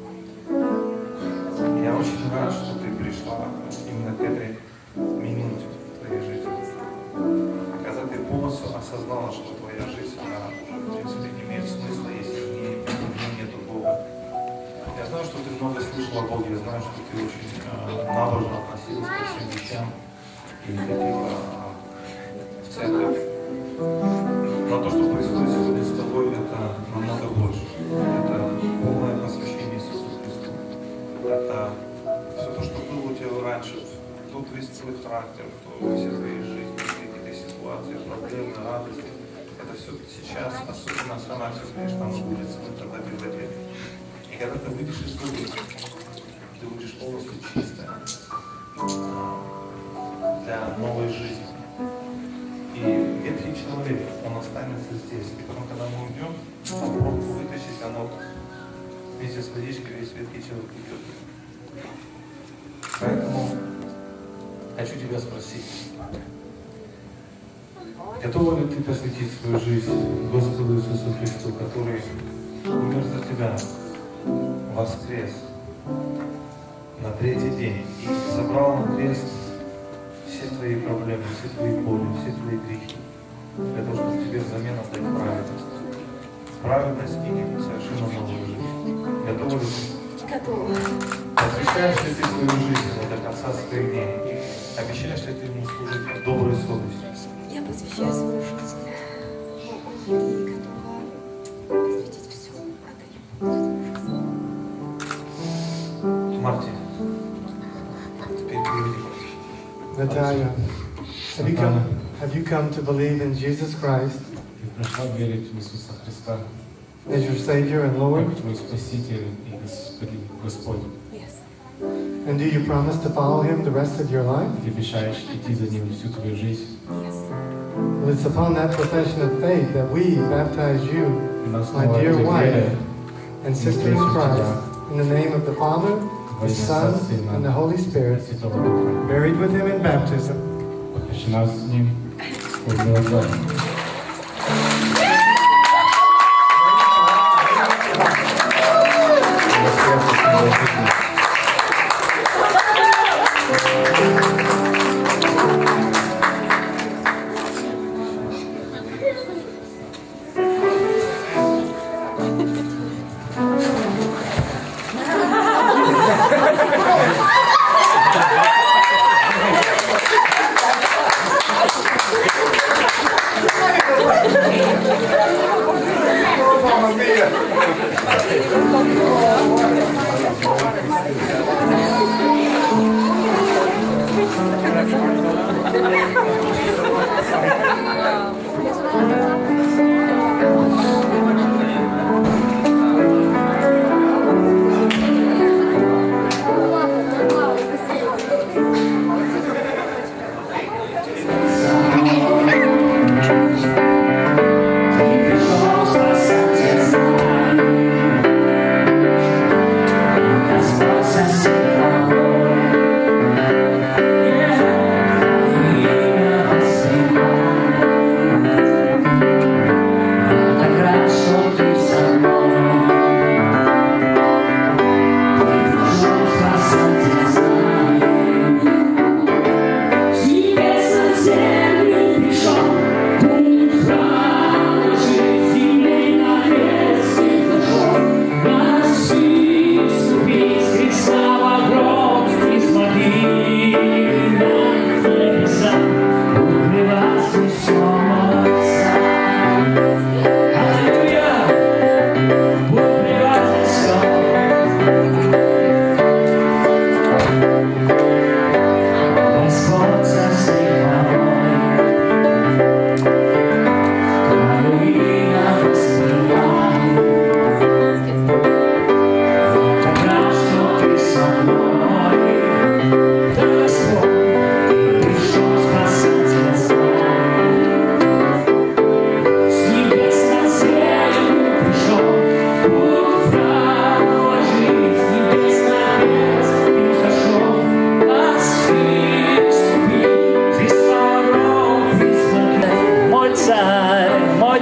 Я очень рад, что ты пришла именно к этой минуте в твоей жизни. Когда ты полностью осознала, что твоя жизнь, она уже, в принципе, не имеет смысла, если в ней, в ней нету Бога. Я знаю, что ты много слышала о Боге, я знаю, что ты очень э, набожно относилась ко всем вещам и ходила э, в церковь. Но то, что происходит сегодня с тобой, это намного больше. Это полное посвящение Иисусу Христу. Это все то, что было у тебя раньше, тот весь твой характер, то все твои жизни, какие-то ситуации, проблемы, радости. Это все сейчас, особенно сама все, конечно, оно будет смыто до безопасности. И когда ты выйдешь из туда, ты будешь полностью чистая для новой жизни. И ветхий человек, он останется здесь. И потом, когда мы уйдем, он пробку вытащить, оно вместе с водичкой весь ветхий человек уйдет. Поэтому хочу тебя спросить, готова ли ты посвятить свою жизнь Господу Иисусу Христу, который умер за тебя, воскрес на третий день и забрал на крест все твои проблемы, все твои боли, все твои грехи, для того, чтобы тебе взамен отдать праведность. Праведность и совершенно новую жизнь. Готова ли ты? Готова. Посвящаешь ли ты свою жизнь до конца своих дней? Обещаешь ли ты ему служить с доброй совестью? Я посвящаю свою жизнь Богу и готова посвятить все, отдаю свою жизнь. Мартин, теперь переведи. Natalia, have you come, have you come to believe in Jesus Christ Ты пришла верить в Иисуса Христа, as your Savior and Lord? как твой Спаситель и Господи, Господь. Yes. And do you promise to follow Him the rest of your life? Ты обещаешь идти за Ним всю твою жизнь. Yes. Well, it's upon that profession of faith that we baptize you, И на my основе dear этой wife веры and sister in Christ, in the name of the Father, во the имя Son, Отца, Сына and the Holy и Spirit, Святого Духа. buried with Him in baptism, Похищена с Ним в подмиловании. Thank you.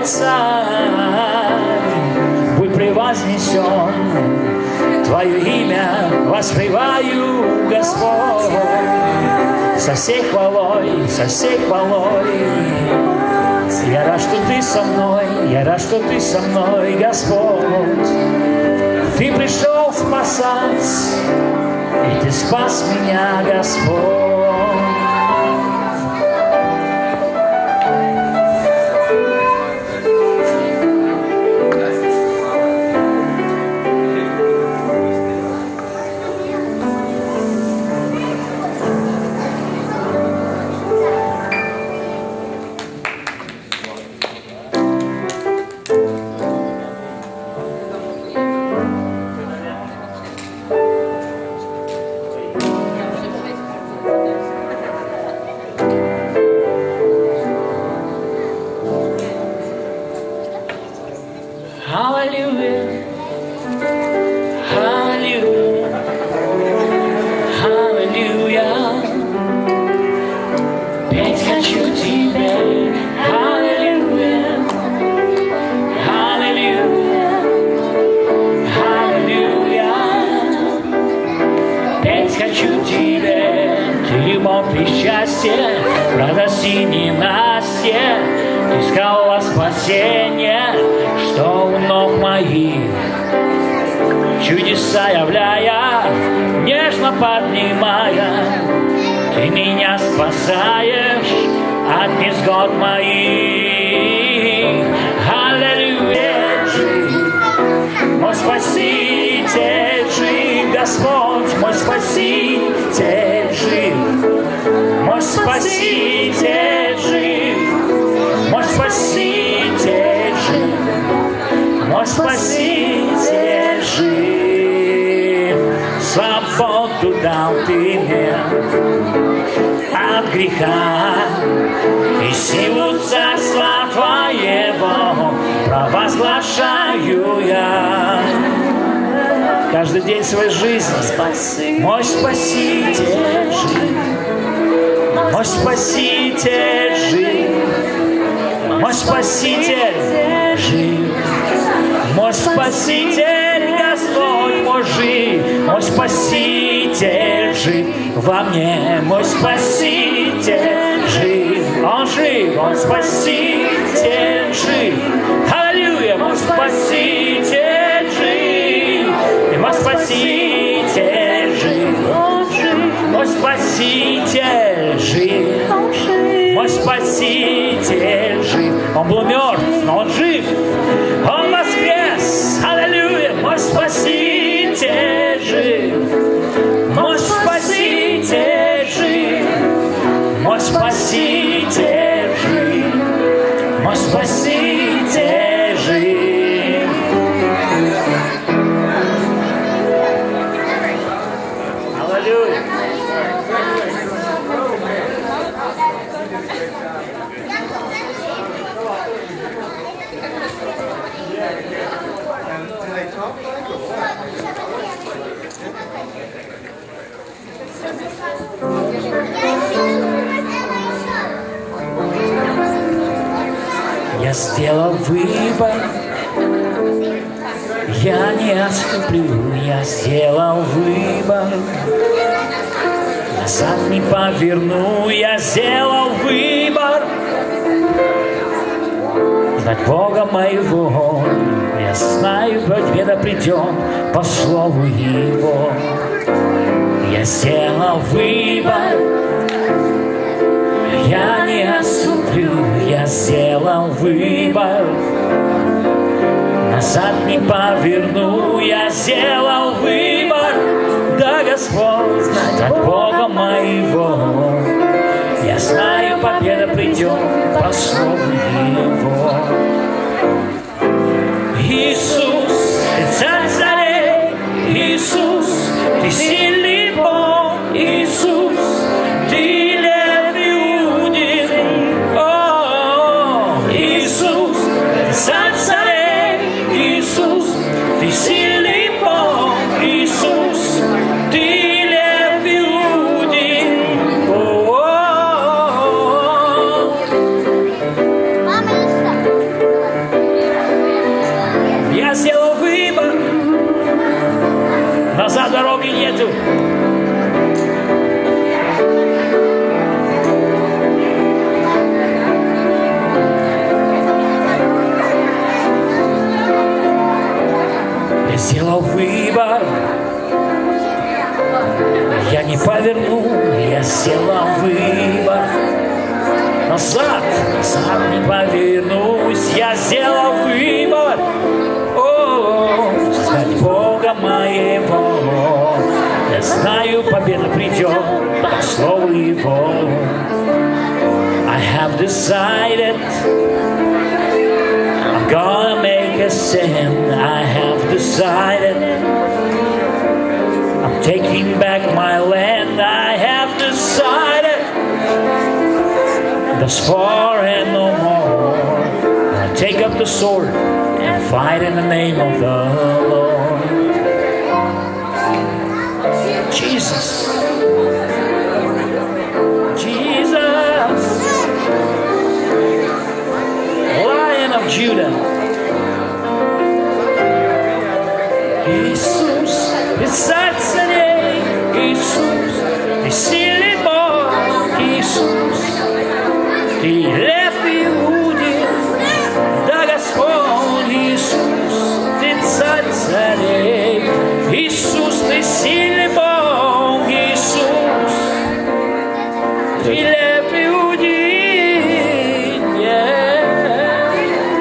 царь, будь превознесен. Твое имя воспеваю, Господь, со всей хвалой, со всей хвалой. Я рад, что Ты со мной, я рад, что Ты со мной, Господь. Ты пришел спасать, и Ты спас меня, Господь. Радости ненастье, искала спасение, что у ног моих. Чудеса являя, нежно поднимая, Ты меня спасаешь от невзгод моих. Аллилуйя, жив, мой Спаситель жив, Господь, мой Спаситель жив. Мой Спаситель жив, мой Спаситель жив, мой Спаситель жив. Свободу дал Ты мне от греха и силу царства Твоего провозглашаю я. Каждый день своей жизни мой Спаситель жив. Мой Спаситель жив, мой Спаситель жив, мой Спаситель, Господь мой жив, мой Спаситель жив во мне, мой Спаситель жив, Он жив, Он Спаситель жив, аллилуйя, мой Спаситель жив, и мой Спаситель жив, мой Спаситель жив, мой Спаситель жив. Он был мертв, но Он жив, Он воскрес, аллилуйя, мой Спаситель жив, мой Спаситель жив, мой Спаситель жив, мой Спаситель жив. Аллилуйя. Я сделал выбор, я не отступлю, я сделал выбор, назад не поверну, я сделал выбор, знать Бога моего, я знаю, победа придет по слову Его. Я сделал выбор, я не отступлю, я сделал выбор, назад не поверну, я сделал выбор, да, Господь, знать от Бога моего, я знаю, победа придет по слову Его. Иисус, Ты царь царей, Иисус, Ты сильный Бог, Иисус, Ты лев Иудин, о, Иисус, Ты царь царей, Иисус, Ты сильный Бог, Иисус, Ты лев Иудин, о, назад, назад не повернусь, я сделал выбор, о, стать Бога моего. Я знаю, победа придет, по слову Его. I have decided I'm gonna make a stand. I have decided I'm taking back my land. I have decided thus far and no more. I take up the sword and fight in the name of the Lord. Jesus. Jesus. Lion of Judah. Иисус, ты царь царей. Иисус, ты сильный Бог. Иисус, ты лев Иудин. Да, Господь. Иисус, ты царь царей. Иисус, ты сильный Бог. Иисус, ты лев Иудин. Yeah.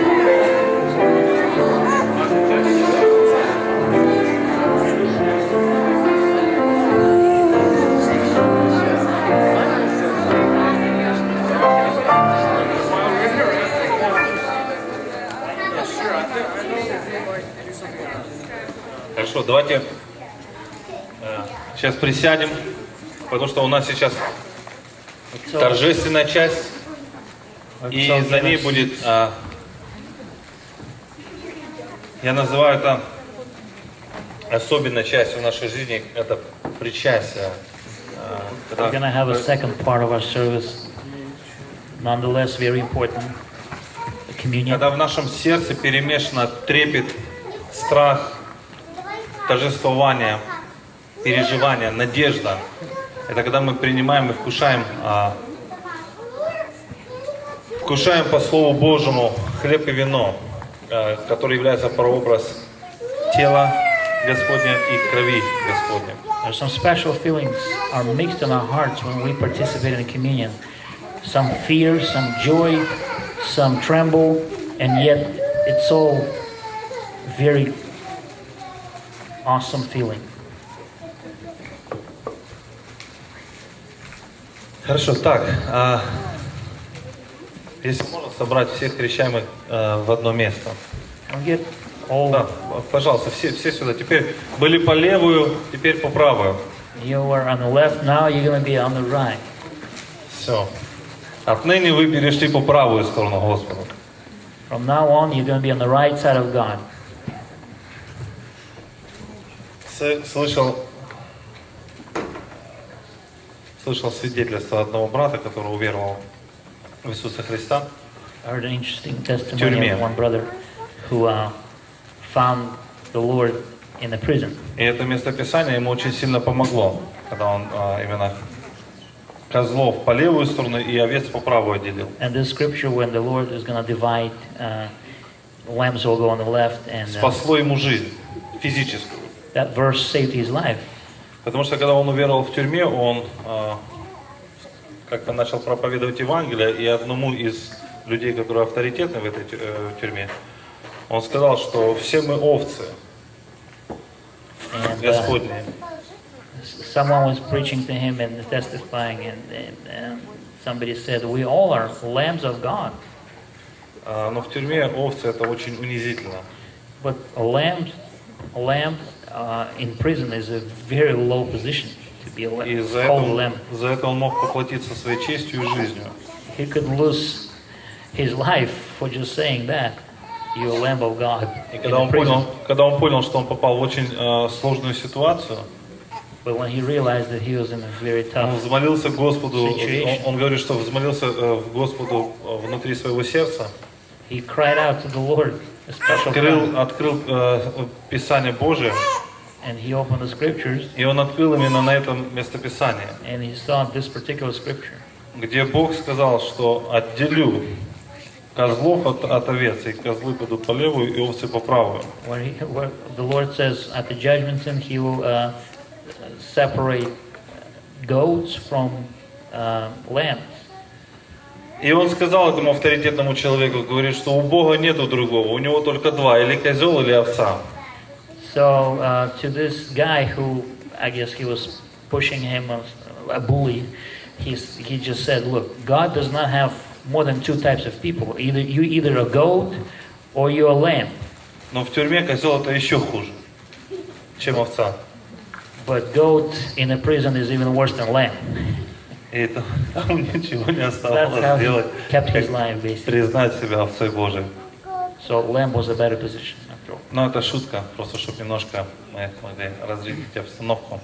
Хорошо, давайте э, сейчас присядем, потому что у нас сейчас торжественная часть, и за ней будет, э, я называю это особенной частью нашей жизни, это причастие. Э, We're going to have a second part of our service, nonetheless very important, the communion. Когда в нашем сердце перемешано трепет, страх, торжествование, переживание, надежда. Это когда мы принимаем и вкушаем, а, вкушаем по Слову Божьему хлеб и вино, а, который является прообраз тела Господня и крови Господня. There's some special feelings are mixed in our hearts when we participate in communion. Some fear, some joy, some tremble, and yet it's all very awesome feeling. Хорошо, так, а, если можно собрать всех крещаемых а, в одно место. All... Да, пожалуйста, все, все сюда. Теперь были по левую, теперь по правую. You were on the left, now you're going to be on the right. Все. Отныне вы перешли по правую сторону Господа. From now on, you're going to be on the right side of God. Слышал, слышал свидетельство одного брата, который уверовал в Иисуса Христа. I heard an interesting testimony of one brother who uh, found the Lord in the prison. И это местописание ему очень сильно помогло, когда он а, именно козлов по левую сторону и овец по правую отделил. And this scripture, when the Lord is going to divide, uh, lambs will go on the left, and uh, спасло ему жизнь физическую. That verse saved his life. Потому что когда он уверовал в тюрьме, он а, как-то начал проповедовать Евангелие, и одному из людей, которые авторитетны в этой э, тюрьме, он сказал, что все мы овцы and, Господни. Uh, someone was preaching to him and testifying, and, and, and somebody said, "We all are lambs of God." А, но в тюрьме овцы это очень унизительно. But a lamb, a lamb uh, in prison is a very low position to be a lamb. И за Called это, a lamb. за это он мог поплатиться своей честью и жизнью. He could lose his life for just saying that. You're a lamb of God. И когда он понял, когда он понял, что он попал в очень э, сложную ситуацию, But when he realized that he was in a very tough он взмолился Господу. situation, Он, он говорит, что взмолился э, в Господу внутри своего сердца. he cried out to the Lord, a special Открыл, prayer, открыл э, Писание Божие, and he opened the scriptures, и он открыл именно на этом местописании, and he saw this particular scripture, где Бог сказал, что отделю козлов от, от овец, и козлы пойдут по левую, и овцы по правую. where, he, where the Lord says at the judgment seat he will uh, separate goats from uh, lambs. И он сказал этому авторитетному человеку, говорит, что у Бога нету другого, у него только два, или козел, или овца. So uh, to this guy who, I guess he was pushing him, a, a bully, he's, he just said, look, God does not have more than two types of people. Either you either a goat or you're a lamb. Но в тюрьме козел это еще хуже, чем овца. But goat in a prison is even worse than lamb. И это там ничего не That's оставалось how he делать, kept his как life, basically. признать себя овцой Божией. So lamb was a better position after all. Но это шутка, просто чтобы немножко мы могли разрядить обстановку.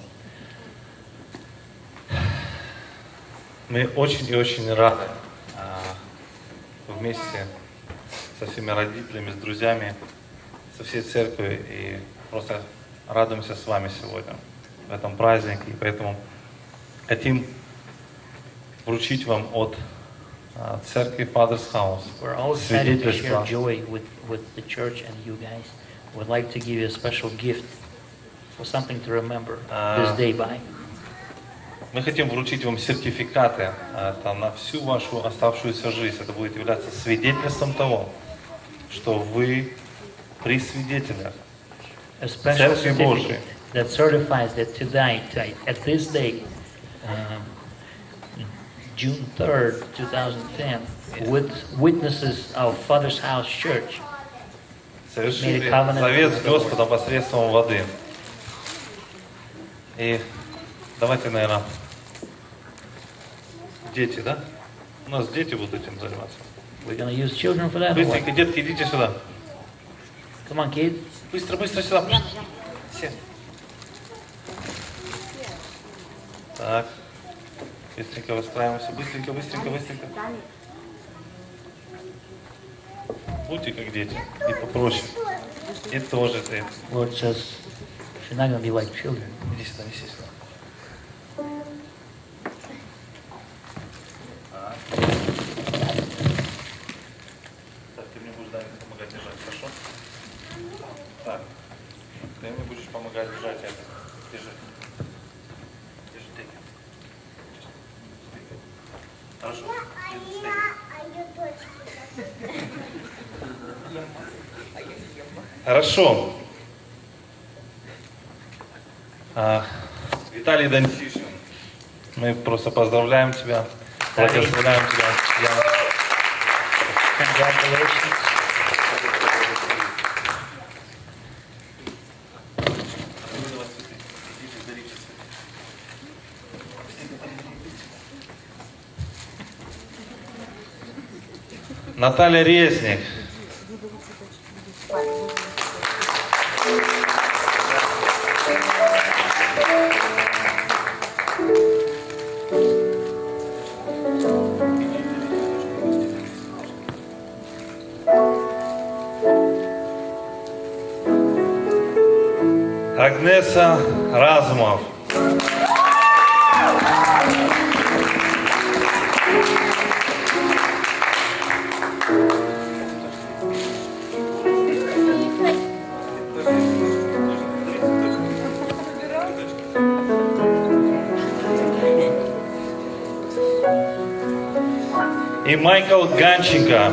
Мы очень и очень рады а, вместе со всеми родителями, с друзьями, со всей церковью, и просто радуемся с вами сегодня в этом празднике, и поэтому хотим вручить вам от а, церкви Father's House We're all excited to share свидетельство. joy with, with the church and you guys. Would like to give you a special gift for something to remember this day by. Мы хотим вручить вам сертификаты это на всю вашу оставшуюся жизнь. Это будет являться свидетельством того, что вы присвидетели A special Церкви Божией. certificate that certifies that today, at this day, um, June third, two thousand ten, with witnesses of Father's House Church, совершили завет с Господом посредством воды. И давайте, наверное, дети, да? У нас дети будут этим заниматься. We're going to use children for that. or what? Быстренько, детки, идите сюда. Come on, kid. Быстро, быстро сюда. Все. Так. Быстренько выстраиваемся. Быстренько, быстренько, быстренько. Будьте как дети. И попроще. И тоже ты. Lord says, you're not going to be like children. Иди сюда, неси сюда. Так, ты мне будешь дать помогать держать, хорошо? Так. Ты мне будешь помогать держать это. Держи. Держи, take it. Take it. Хорошо. Хорошо. А, Виталий Дантишин, мы просто поздравляем тебя, благословляем тебя. Я... Congratulations. Наталья Резник. Агнеса Разумов. И Майкл Ганченко.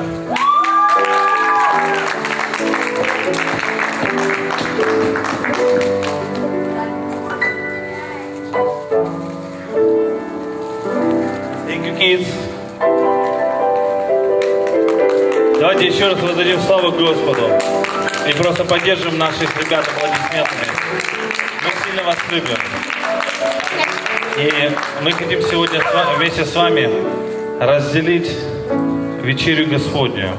Thank you, kids. Давайте еще раз воздадим славу Господу и просто поддержим наших ребят аплодисментами. Мы сильно вас любим. И мы хотим сегодня вместе с вами разделить вечерю Господню.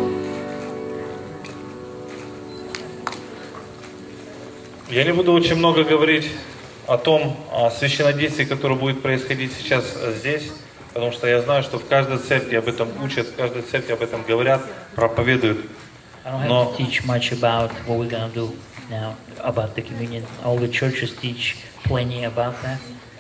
Я не буду очень много говорить о том о священнодействии, которое будет происходить сейчас здесь, потому что я знаю, что в каждой церкви об этом учат, в каждой церкви об этом говорят, проповедуют. I don't have Но to teach much about what we're going to do now, about the communion. All the churches teach plenty about that.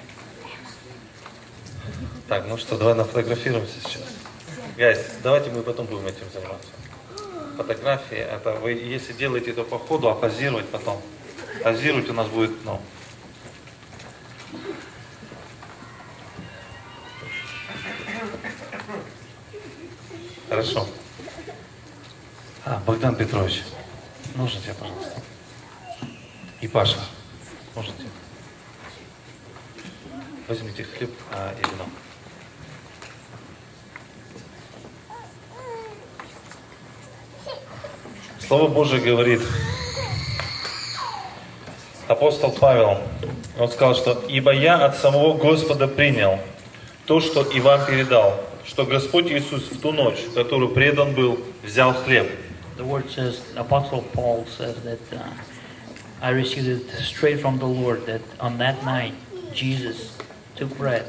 Так, ну что, давай нафотографируемся сейчас. Гайс, давайте мы потом будем этим заниматься. Фотографии, это вы, если делаете это по ходу, а позировать потом. Позировать у нас будет, ну. Хорошо. А, Богдан Петрович, можно тебя, пожалуйста? И Паша, можете? Возьмите хлеб а, и вино. Слово Божие говорит, апостол Павел, он сказал, что «Ибо я от самого Господа принял то, что и вам передал, что Господь Иисус в ту ночь, в которую предан был, взял хлеб». The word says, Apostle Paul says that uh, I received it straight from the Lord, that on that night Jesus took bread.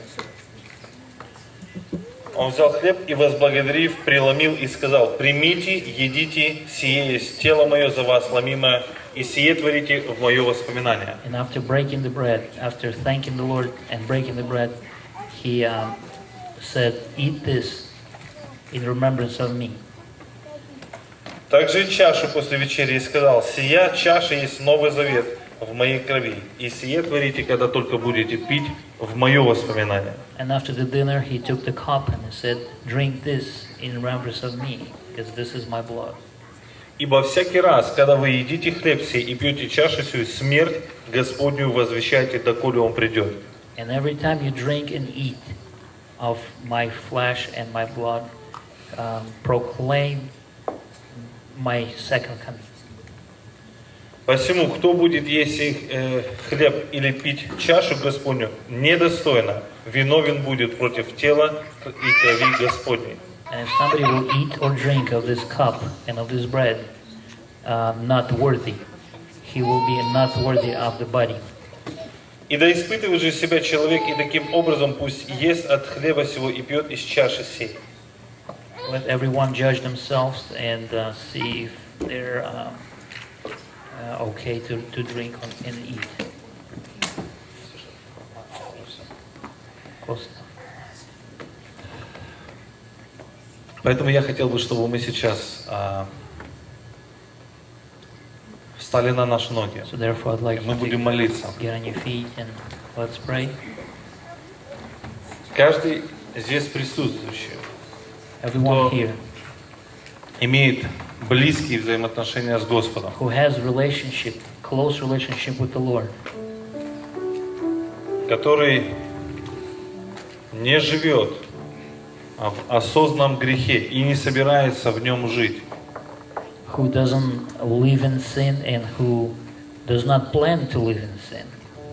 Он взял хлеб и, возблагодарив, преломил и сказал: «Примите, едите, сие есть тело мое за вас ломимое, и сие творите в мое воспоминание». And after breaking the bread, after thanking the Lord and breaking the bread, he um, said, "Eat this in remembrance of me." Также и чашу после вечери и сказал: «Сия чаша есть Новый Завет в моей крови, и сие творите, когда только будете пить, в мое воспоминание». And after the dinner, he took the cup and he said, "Drink this in remembrance of me, because this is my blood." «Ибо всякий раз, когда вы едите хлеб сей и пьете чашу сию, смерть Господню возвещайте, доколе Он придет». And every time you drink and eat of my flesh and my blood, um, proclaim my second coming. Посему, кто будет есть э, хлеб или пить чашу Господню недостойно, виновен будет против тела и крови Господней. And if somebody will eat or drink of this cup and of this bread, uh, not worthy, he will be not worthy of the body. И да испытывает же себя человек, и таким образом пусть ест от хлеба сего и пьет из чаши сей. Let everyone judge themselves and uh, see if they're uh, uh, okay to, to drink and eat. Close enough. Поэтому я хотел бы, чтобы мы сейчас а, встали на наши ноги. So therefore, I'd like мы будем молиться. Get on your feet and let's pray. Каждый здесь присутствующий, Everyone кто here имеет близкие взаимоотношения с Господом, who has relationship, close relationship with the Lord, который не живет в осознанном грехе и не собирается в нем жить, who doesn't live in sin and who does not plan to live in sin,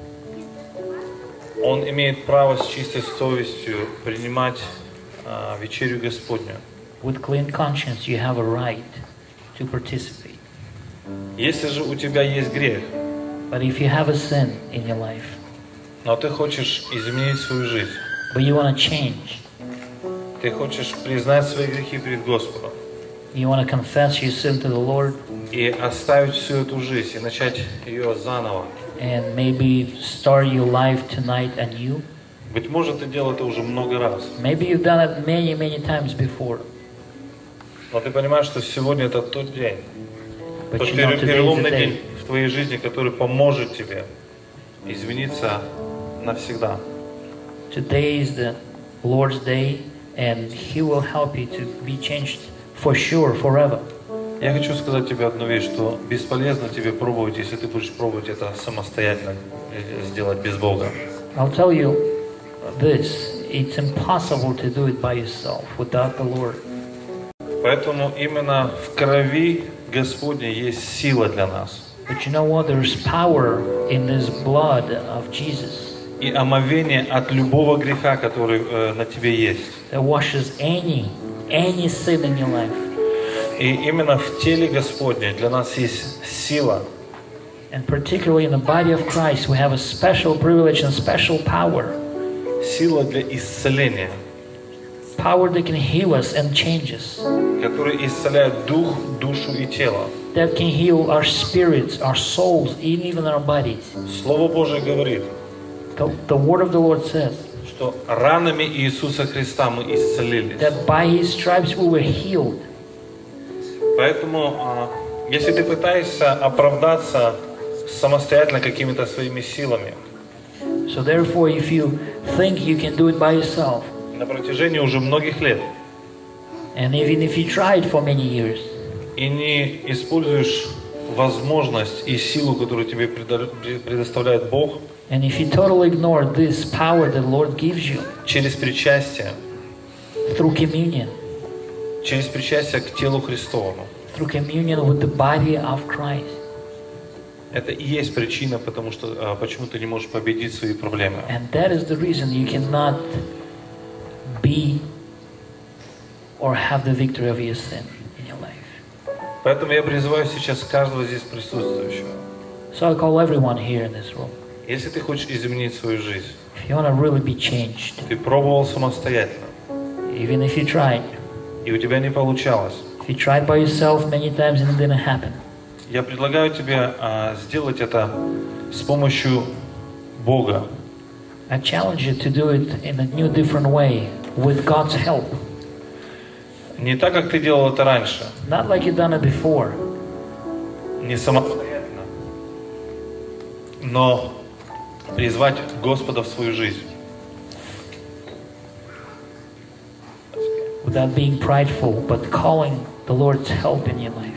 он имеет право с чистой совестью принимать а, вечерю Господню. with clean conscience, you have a right to participate. Если же у тебя есть грех, But if you have a sin in your life, но ты хочешь изменить свою жизнь, but you want to change, ты хочешь признать свои грехи перед Господом you want to confess your sin to the Lord, и оставить всю эту жизнь и начать ее заново. and maybe start your life tonight anew. Быть может, ты делал это уже много раз, Maybe you've done it many, many times before, но ты понимаешь, что сегодня это тот день, but тот you know today is переломный the day. день в твоей жизни, который поможет тебе измениться навсегда. Today is the Lord's day, and He will help you to be changed for sure, forever. Я хочу сказать тебе одну вещь, что бесполезно тебе пробовать, если ты будешь пробовать это самостоятельно сделать без Бога. I'll tell you this, it's impossible to do it by yourself without the Lord. Поэтому именно в крови Господней есть сила для нас. But you know what? There's power in this blood of Jesus И омовение от любого греха, который э, на тебе есть. that washes any, any sin in your life. И именно в теле Господне для нас есть сила, And particularly in the body of Christ, we have a special privilege and special power. сила для исцеления, Power that can heal us and change us. которая исцеляет дух, душу и тело. That can heal our spirits, our souls, and even our bodies. Слово Божие говорит, The, the word of the Lord says что ранами Иисуса Христа мы исцелились. that by His stripes we were healed. Поэтому, а, если ты пытаешься оправдаться самостоятельно какими-то своими силами, So therefore, if you think you can do it by yourself, на протяжении уже многих лет, And even if you tried for many years, и не используешь возможность и силу, которую тебе предоставляет Бог, and if you totally ignore this power that the Lord gives you через причастие, through communion, через причастие к телу Христовому, through communion with the body of Christ, это и есть причина, потому что, почему ты не можешь победить свои проблемы. And that is the reason you cannot be or have the victory of your sin in your life. Поэтому я призываю сейчас каждого здесь присутствующего. So I call everyone here in this room. Если ты хочешь изменить свою жизнь, if you want to really be changed, ты пробовал самостоятельно, even if you tried, и у тебя не получалось, if you tried by yourself many times and it didn't happen, я предлагаю тебе а, сделать это с помощью Бога. I challenge you to do it in a new, different way, with God's help. Не так, как ты делал это раньше. Not like you've done it before. Не самостоятельно, но призвать Господа в свою жизнь. Without being prideful, but calling the Lord's help in your life.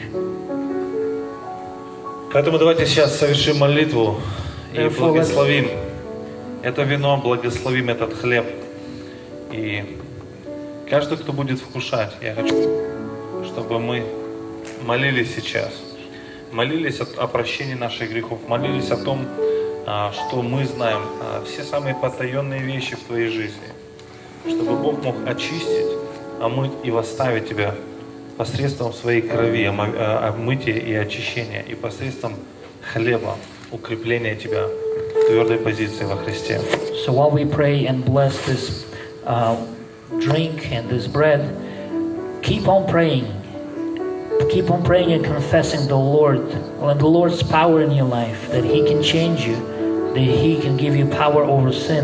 Поэтому давайте сейчас совершим молитву и Therefore, благословим это вино, благословим этот хлеб. И каждый, кто будет вкушать, я хочу, чтобы мы молились сейчас. Молились о, о прощении наших грехов, молились о том, что мы знаем, все самые потаенные вещи в твоей жизни. Чтобы Бог мог очистить, омыть и восставить тебя посредством своей крови, омытия и очищения, и посредством хлеба, укрепления тебя в твердой позиции во Христе. So while we pray and bless this uh, drink and this bread, keep on praying. Keep on praying and confessing the Lord, and the Lord's power in your life, that He can change you, that He can give you power over sin.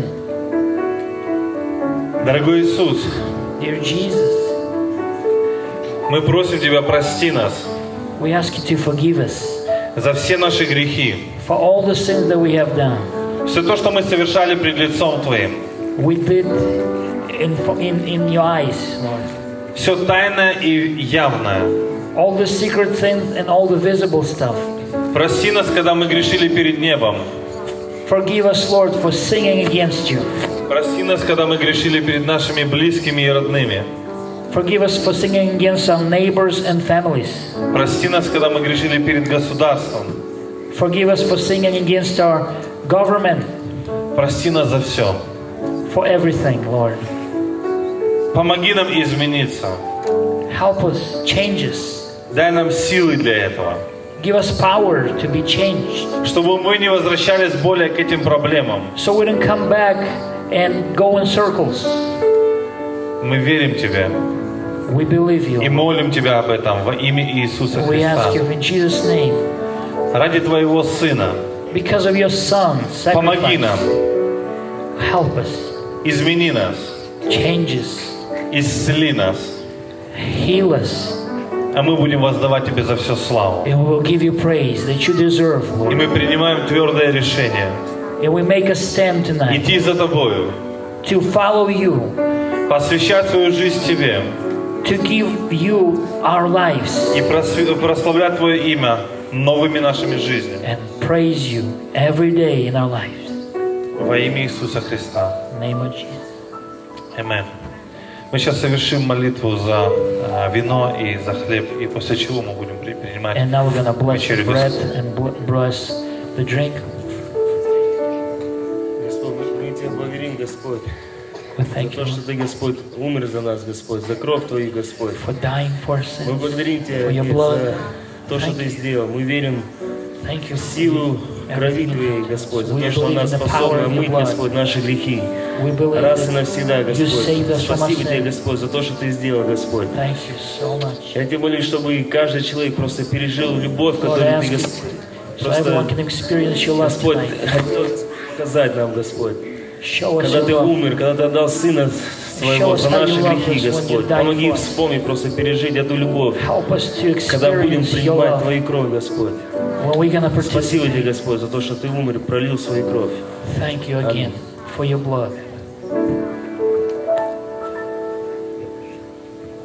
Дорогой Иисус, Dear Jesus, мы просим Тебя, прости нас we ask you to forgive us за все наши грехи, for all the sins that we have done. все то, что мы совершали пред лицом Твоим, We did in, in, in your eyes, Lord. все тайное и явное. All the secret things and all the visible stuff. Прости нас, когда мы грешили перед небом. Forgive us, Lord, for sinning against you. Прости нас, когда мы грешили перед нашими близкими и родными. Forgive us for sinning against our neighbors and families. Прости нас, когда мы грешили перед государством. Forgive us for sinning against our government. Прости нас за все. For everything, Lord. Помоги нам измениться. Help us, change us. Дай нам силы для этого. Give us power to be changed. Чтобы мы не возвращались более к этим проблемам. So we don't come back and go in circles. Мы верим Тебе. We believe you. И молим Тебя об этом во имя Иисуса We Христа. ask you in Jesus' name. Ради Твоего Сына. Because of your Son, Помоги нам. Help us. Измени нас. Change us. Исцели нас. Heal us. А мы будем воздавать Тебе за все славу. And we will give you praise that you deserve, Lord. И мы принимаем твердое решение And we make a stand tonight идти за Тобою, to follow you, посвящать свою жизнь Тебе to give you our lives и прославлять Твое имя новыми нашими жизнями. and praise you every day in our lives. Во имя Иисуса Христа. In the name of Jesus. Аминь. Мы сейчас совершим молитву за uh, вино и за хлеб, и после чего мы будем принимать And now we're going to bless the вечерю bread Господа. and bl- bless the drink. Господь, мы Тебя благодарим, Господь, We за thank you то, что Ты, Господь, умер за нас, Господь, за кровь Твою, Господь. for dying for our Мы sins, благодарим Тебя, for your Отец, blood. за то, что Thank Ты you. сделал. Мы верим Thank you в силу крови Твоей, Господь, за We то, что она believe in the power способна of your омыть, blood. Господь, наши грехи. We believe Раз и that навсегда, you Господь. saved us from our Спасибо Тебе, sin. Господь, за то, что Ты сделал, Господь. Thank you so much. Я Тебя молюсь, чтобы каждый человек просто пережил любовь, Lord, I которую ask Ты, you Господь, so everyone просто, can experience your love Господь, tonight. хотел сказать нам, Господь. Show us Когда your Ты love. умер, когда Ты отдал Сына Своего Show us за how наши you love грехи, us when you Господь. died Помоги for us. вспомнить, просто пережить эту любовь, Help us to когда будем experience your принимать love Твою кровь, Господь. when we're going to Спасибо Тебе, participate. Господь, за то, что Ты умер и пролил свою кровь. Thank you again for your blood.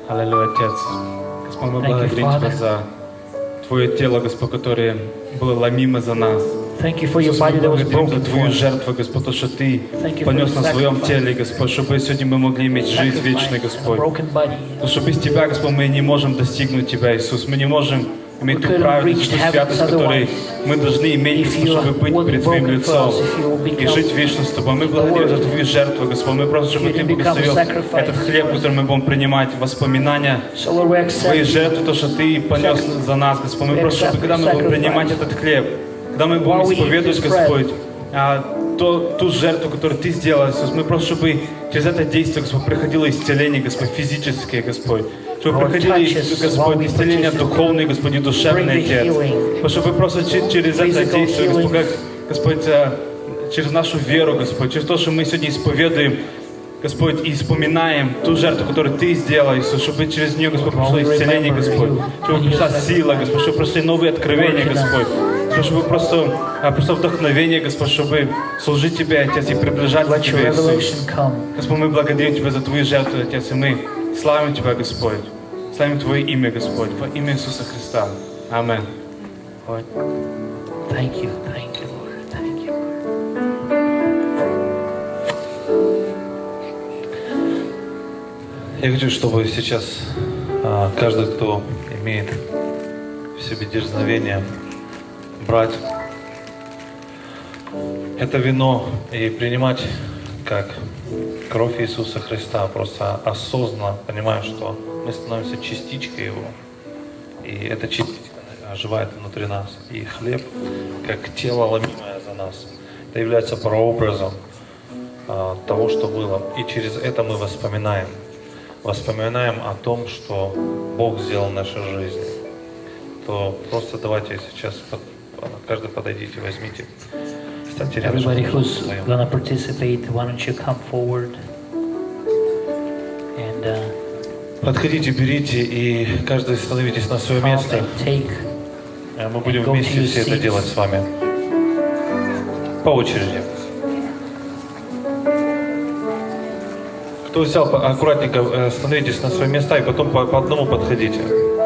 Аллилуйя, Отец. Господь, мы благодарим Тебя за Твое тело, Господь, которое было ломимо за нас. Thank you for your body that was broken за Твою жертву, Господь, то, что Ты понес на Своем теле, Господь, чтобы сегодня мы могли иметь жизнь вечную, Господь. То, что без Тебя, Господь, мы не можем достигнуть Тебя, Иисус. Мы не можем иметь ту праведность, ту святость, которую мы должны иметь, Господь, чтобы быть перед Твоим лицом и жить вечно с Тобой. Мы благодарим за Твою жертву, Господь. Мы просто, чтобы Ты благословил этот хлеб, который мы будем принимать, воспоминания Твоей жертвы, то, что Ты понес за нас, Господь. Мы просто, чтобы когда мы будем принимать этот хлеб, когда мы будем исповедовать, Господь, а, то, ту жертву, которую Ты сделал, Иисус, мы просто, чтобы через это действие, Господь, приходило исцеление, Господь, физическое, Господь. Чтобы приходило, Господь, исцеление духовное, Господь, и душевное, Отец. Чтобы просто через это действие, Господь, как, Господь, через нашу веру, Господь, через то, что мы сегодня исповедуем, Господь, и вспоминаем ту жертву, которую Ты сделал, Иисус, чтобы через нее, Господь, пришло исцеление, Господь, чтобы пришла сила, Господь, чтобы пришли новые откровения, Господь, чтобы просто, просто вдохновение, Господь, чтобы служить Тебе, Отец, и приближаться к Тебе, Иисус. Господь, мы благодарим Тебя за Твою жертву, Отец, и мы славим Тебя, Господь, славим Твое имя, Господь, во имя Иисуса Христа. Аминь. Thank you, thank you, Lord, thank you. Я хочу, чтобы сейчас а, каждый, кто имеет в себе дерзновение, брать это вино и принимать как кровь Иисуса Христа, просто осознанно понимая, что мы становимся частичкой Его, и эта частичка оживает внутри нас. И хлеб, как тело, ломимое за нас, это является прообразом а, того, что было. И через это мы воспоминаем. Воспоминаем о том, что Бог сделал в нашей жизни. То просто давайте сейчас, под, каждый подойдите, возьмите. Станьте рядом. Everybody who's gonna participate, why don't you come forward? And, uh, подходите, берите, и каждый становитесь на свое место. Мы будем вместе все это делать с вами. По очереди. Кто взял, аккуратненько становитесь на свои места и потом по, по одному подходите.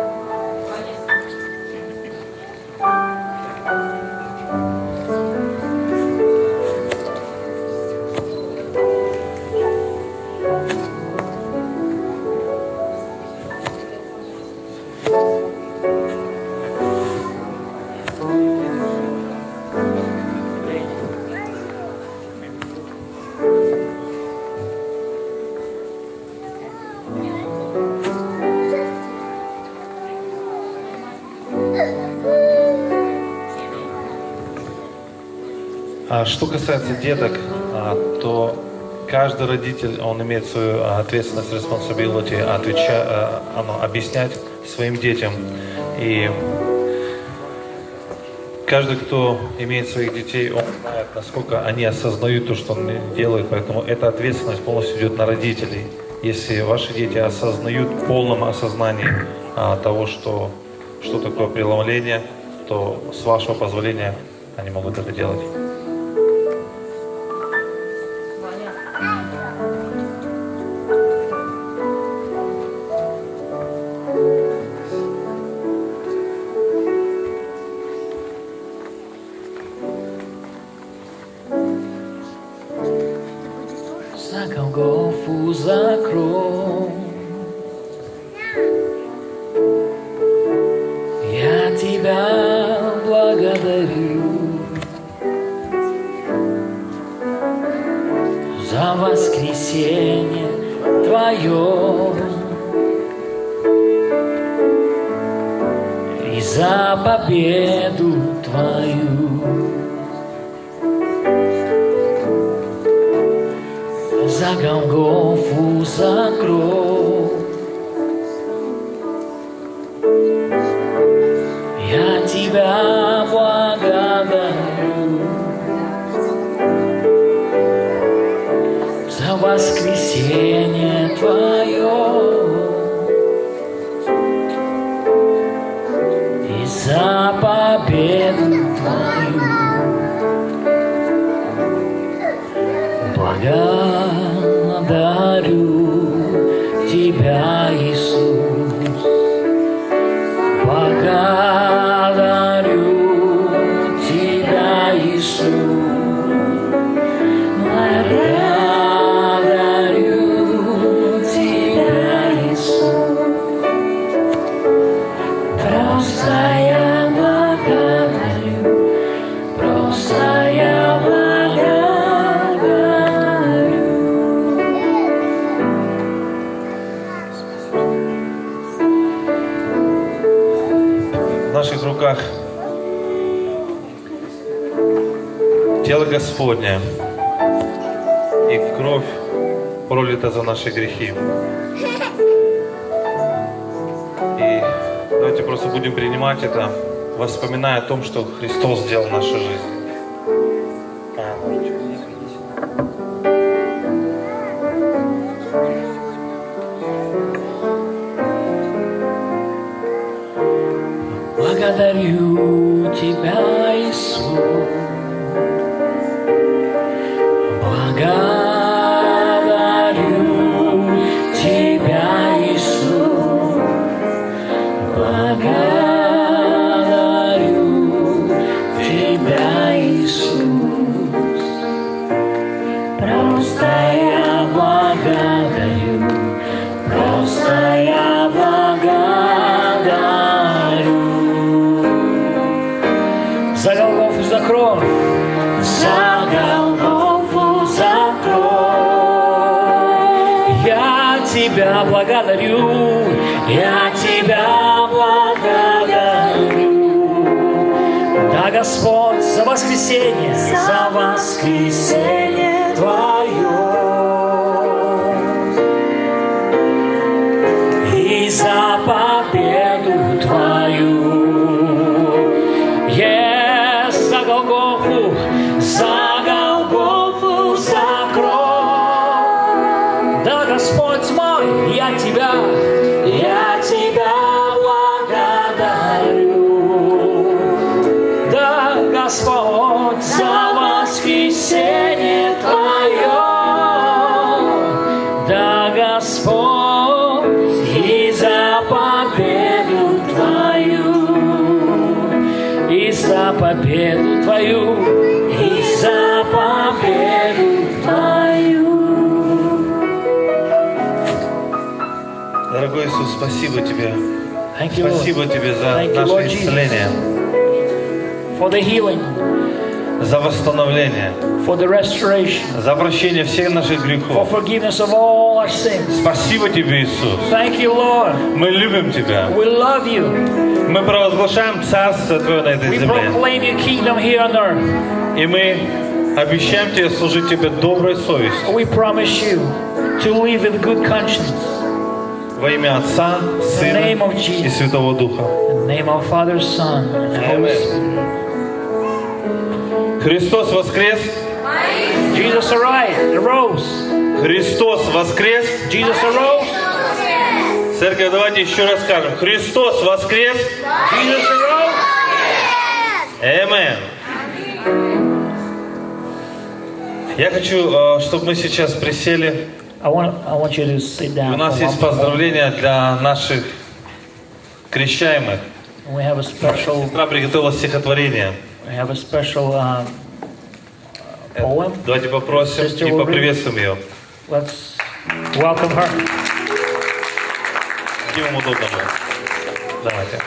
Что касается деток, то каждый родитель, он имеет свою ответственность, responsibility, отвечать, объяснять своим детям. И каждый, кто имеет своих детей, он знает, насколько они осознают то, что они делают. Поэтому эта ответственность полностью идет на родителей. Если ваши дети осознают в полном осознании того, что, что такое преломление, то с вашего позволения они могут это делать. За Голгофу, за кровь, я Тебя благодарю за воскресение Твое и за победу Твою. За Голгофу, за кровь, я Тебя благодарю за воскресение Твое и за победу Твою. Благодарю Тебя, Иисус. руках тело Господне и кровь пролита за наши грехи. И давайте просто будем принимать это, вспоминая о том, что Христос сделал в нашей жизни. Благодарю Тебя, Иисус. Благодарю Тебя, Иисус. Благодарю Тебя, Иисус. Просто я благодарю, просто я благодарю. За Голгофу, за кровь, за Голгофу, за кровь. Я Тебя благодарю, я Тебя благодарю. Да, Господь, за воскресение, за воскресение Твое. И за победу Твою. За Голгофу, за Голгофу, за кровь. Да, Господь мой, я Тебя, я Тебя благодарю. Да, Господь, за воскресение Твое. Да, Господь, и за победу Твою. И за победу Твою, и за победу Твою. Дорогой Иисус, спасибо Тебе. Thank you, спасибо Lord. Тебе за Thank наше you, Lord исцеление, for the healing, за восстановление, for the restoration, за прощение всех наших for грехов. forgiveness of all our sins. Спасибо Тебе, Иисус. Thank you, Lord. Мы любим Тебя. We love you. Мы провозглашаем Царство Твое на этой We земле. proclaim your kingdom here on earth. И мы обещаем Тебе служить Тебе доброй совестью. We promise you to live with good conscience. Во имя Отца, Сына и Святого Духа. In the name of Father, Son, and Holy Spirit. Христос воскрес. Jesus arose. Христос воскрес. Jesus arose. Церковь, давайте еще раз скажем. Христос воскрес. Jesus arose. Amen. Я хочу, чтобы мы сейчас присели. I want, I want you to sit down. У нас есть поздравления для наших крещаемых. We have a special. Сестра приготовила стихотворение. We have a special uh, poem. Давайте попросим и поприветствуем ее. Let's welcome her. Где вам удобно будет? Давайте.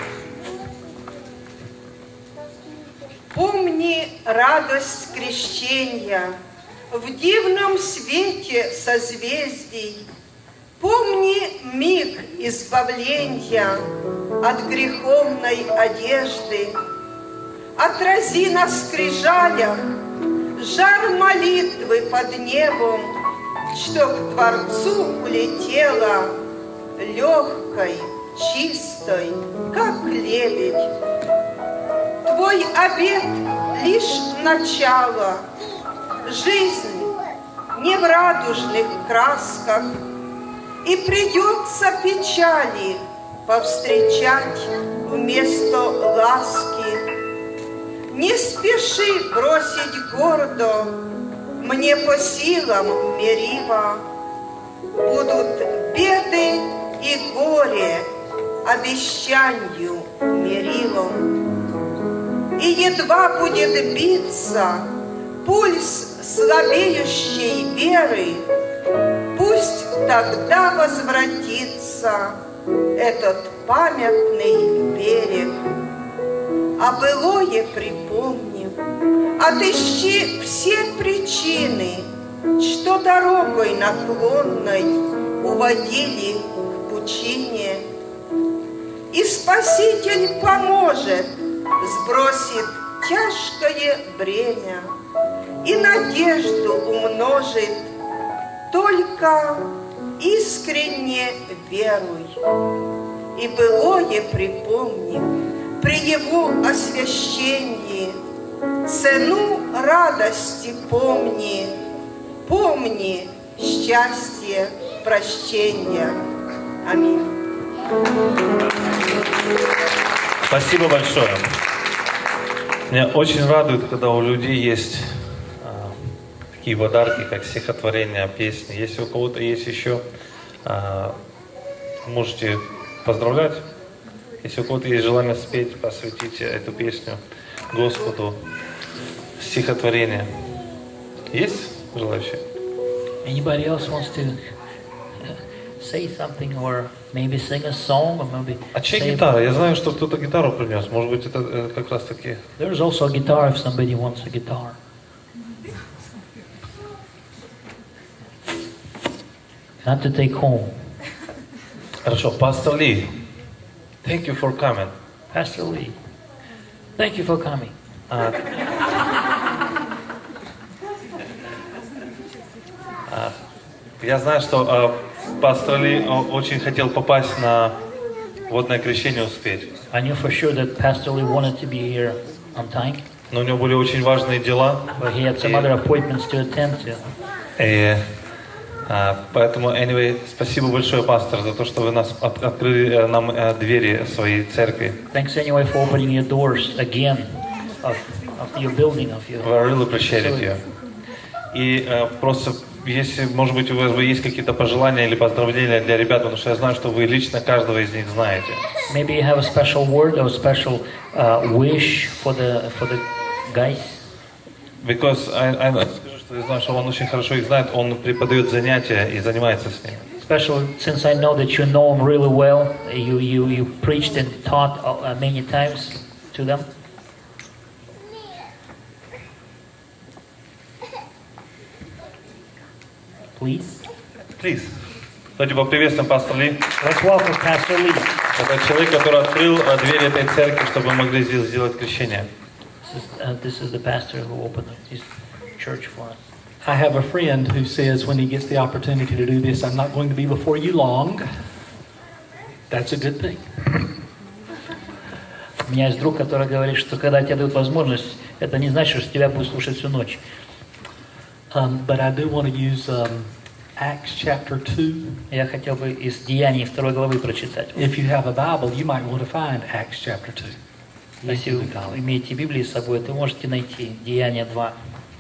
Помни радость крещения в дивном свете созвездий. Помни миг избавления от греховной одежды. Отрази на скрижалях жар молитвы под небом, что к Творцу улетела легкой, чистой, как лебедь. Твой обет лишь начало, жизнь не в радужных красках, и придется печали повстречать вместо ласки. Не спеши бросить гордо, мне по силам мерила. Будут беды и горе обещанию мерилом. И едва будет биться пульс слабеющей веры, пусть тогда возвратится этот памятный берег. А былое припомнив, отыщи все причины, что дорогой наклонной уводили к пучине. И Спаситель поможет сбросит тяжкое бремя и надежду умножит. Только искренне веруй, и былое припомни при его освящении. Цену радости помни, помни счастье прощения. Аминь. Спасибо большое. Меня очень радует, когда у людей есть а, такие подарки, как стихотворения, песни. Если у кого-то есть еще, а, можете поздравлять. Если у кого-то есть желание спеть, посвятите эту песню Господу, стихотворение. Есть желающие? Anybody else wants to say something or maybe sing a song or maybe? А чья гитара? Я знаю, что кто-то гитару принес. Может быть, это, это как раз таки. There's also a guitar if somebody wants a guitar. Not to take home. Хорошо, Pastor Lee. Thank you for coming. Pastor Lee, thank you for coming. А, а, я знаю, что а, Пастор Ли очень хотел попасть на водное крещение успеть. I knew for sure that Pastor Lee wanted to be here on time. Но у него были очень важные дела. But he had some other appointments to attend to. И, а, поэтому, anyway, спасибо большое, пастор, за то, что вы нас от, открыли нам а, двери своей церкви. Thanks anyway for opening your doors again of, of your building, of your. I really appreciate you. И а, просто, если, может быть, у вас есть какие-то пожелания или поздравления для ребят, потому что я знаю, что вы лично каждого из них знаете. Maybe you have a special word or a special uh, wish for the for the guys. Because I, I, скажу, что я знаю, что он очень хорошо их знает, он преподает занятия и занимается с ними. Especially since I know that you know him really well, you you you preached and taught uh, many times to them. Please. Please. Давайте поприветствуем пастор Ли. Let's welcome Pastor Lee. Это человек, который открыл двери этой церкви, чтобы мы могли здесь сделать крещение. This is, uh, this is the pastor who opened this church for us. I have a friend who says when he gets the opportunity to do this, I'm not going to be before you long. That's a good thing. У меня есть друг, который говорит, что когда тебе дают возможность, это не значит, что тебя будут слушать всю ночь. Um, but I do want to use um, Acts chapter two. Я хотел бы из Деяний второй главы прочитать. If you have a Bible, you might want to find Acts chapter two. Если вы имеете Библию с собой, то можете найти Деяния два.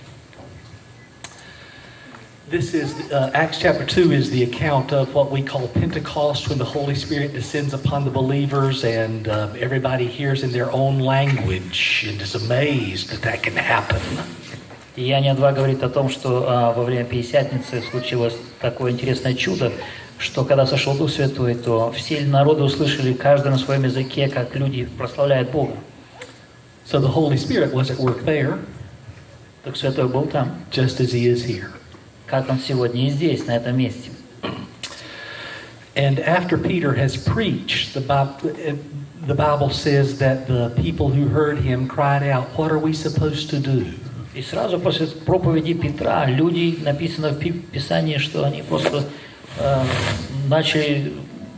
This is uh, Acts chapter two is the account of what we call Pentecost, when the Holy Spirit descends upon the believers and uh, everybody hears in their own language and is amazed that that can happen. Деяния два говорит о том, что а, во время Пятидесятницы случилось такое интересное чудо, что когда сошел Дух Святой, то все народы услышали каждый на своем языке, как люди прославляют Бога. So the Holy Spirit was at work there, Дух Святой был там, just as He is here. как Он сегодня и здесь, на этом месте. And after Peter has preached, the Bible, the Bible says that the people who heard him cried out, "What are we supposed to do?" И сразу после проповеди Петра люди, написано в Писании, что они просто э, начали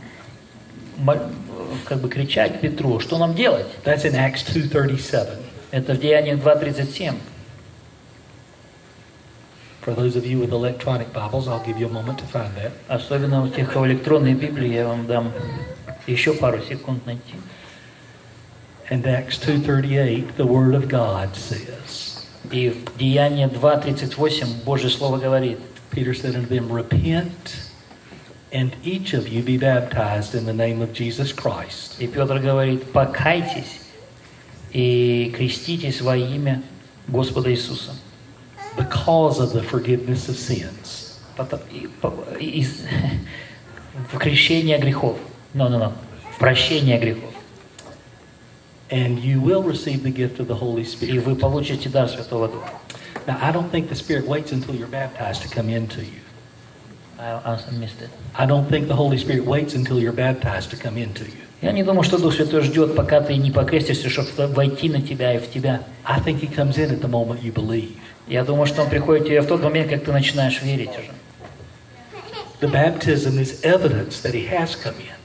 как бы кричать Петру, что нам делать? That's in Acts two thirty-seven. Это в Деяниях два тридцать семь. For those of you with electronic Bibles, I'll give you a moment to find that. Особенно у тех, у электронной Библии, я вам дам еще пару секунд найти. And Acts two thirty-eight, the Word of God says. И в Деянии два тридцать восемь Божье Слово говорит. Peter said unto them, "Repent, and each of you be baptized in the name of Jesus Christ." И Петр говорит, покайтесь и креститесь во имя Господа Иисуса. Because of the forgiveness of sins. В крещение грехов. No, no, no. В прощение грехов. And you will receive the gift of the Holy Spirit. И вы получите дар Святого Духа. Now, I don't think the Spirit waits until you're baptized to come into you. I, I missed it. I don't think the Holy Spirit waits until you're baptized to come into you. Я не думаю, что Дух Святой ждет, пока ты не покрестишься, чтобы войти на тебя и в тебя. I think he comes in at the moment you believe. Я думаю, что Он приходит к тебе в тот момент, как ты начинаешь верить уже. The baptism is evidence that he has come in.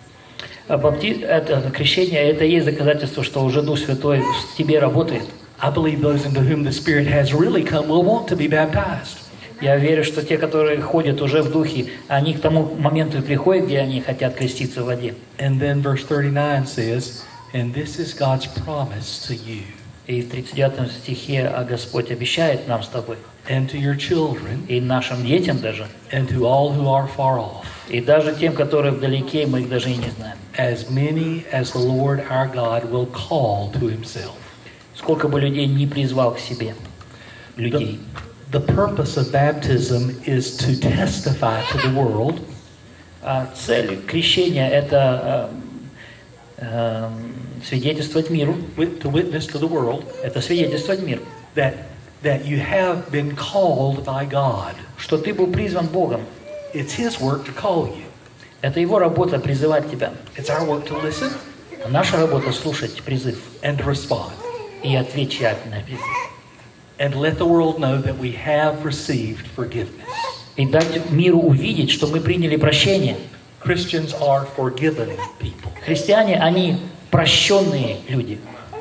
А бапти... это, крещение – это и есть доказательство, что уже Дух Святой в тебе работает. I believe those into whom the Spirit has really come will want to be baptized. Я верю, что те, которые ходят уже в Духе, они к тому моменту и приходят, где они хотят креститься в воде. And then verse thirty-nine says, and this is God's promise to you. И в тридцать девятом стихе а Господь обещает нам с тобой, and to your children, и нашим детям даже, and to all who are far off, и даже тем, которые вдалеке, мы их даже и не знаем. As many as the Lord our God will call to Himself. Сколько бы людей не призвал к себе, людей. The, the purpose of baptism is to testify to the world. А цель крещения – это э, э, свидетельствовать миру. To witness to the world. Это свидетельствовать миру. That that you have been called by God. Что ты был призван Богом. It's His work to call you. Это Его работа призывать тебя. It's our work to listen. А наша работа слушать призыв. And to respond. И отвечать на призыв. And let the world know that we have received forgiveness. И дать миру увидеть, что мы приняли прощение. Christians are forgiven people. Христиане, они прощенные люди.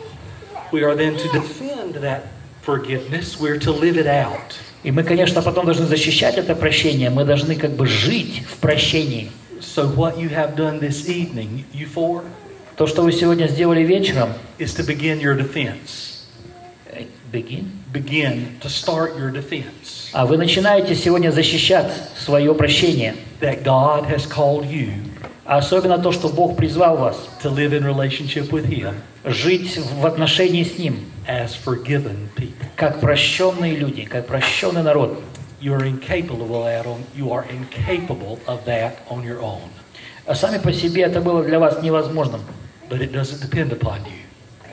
We are then to defend that forgiveness. We're to live it out. И мы, конечно, потом должны защищать это прощение. Мы должны как бы жить в прощении. So what you have done this evening, you four, то, что вы сегодня сделали вечером, is to begin your defense. Begin? Begin to start your defense. А вы начинаете сегодня защищать свое прощение. That God has called you. Особенно то, что Бог призвал вас. To live in relationship with Him. Жить в отношении с Ним. As forgiven people. Как прощенные люди, как прощенный народ. You are incapable of that on, you are incapable of that on your own. А сами по себе это было для вас невозможным. But it doesn't depend upon you.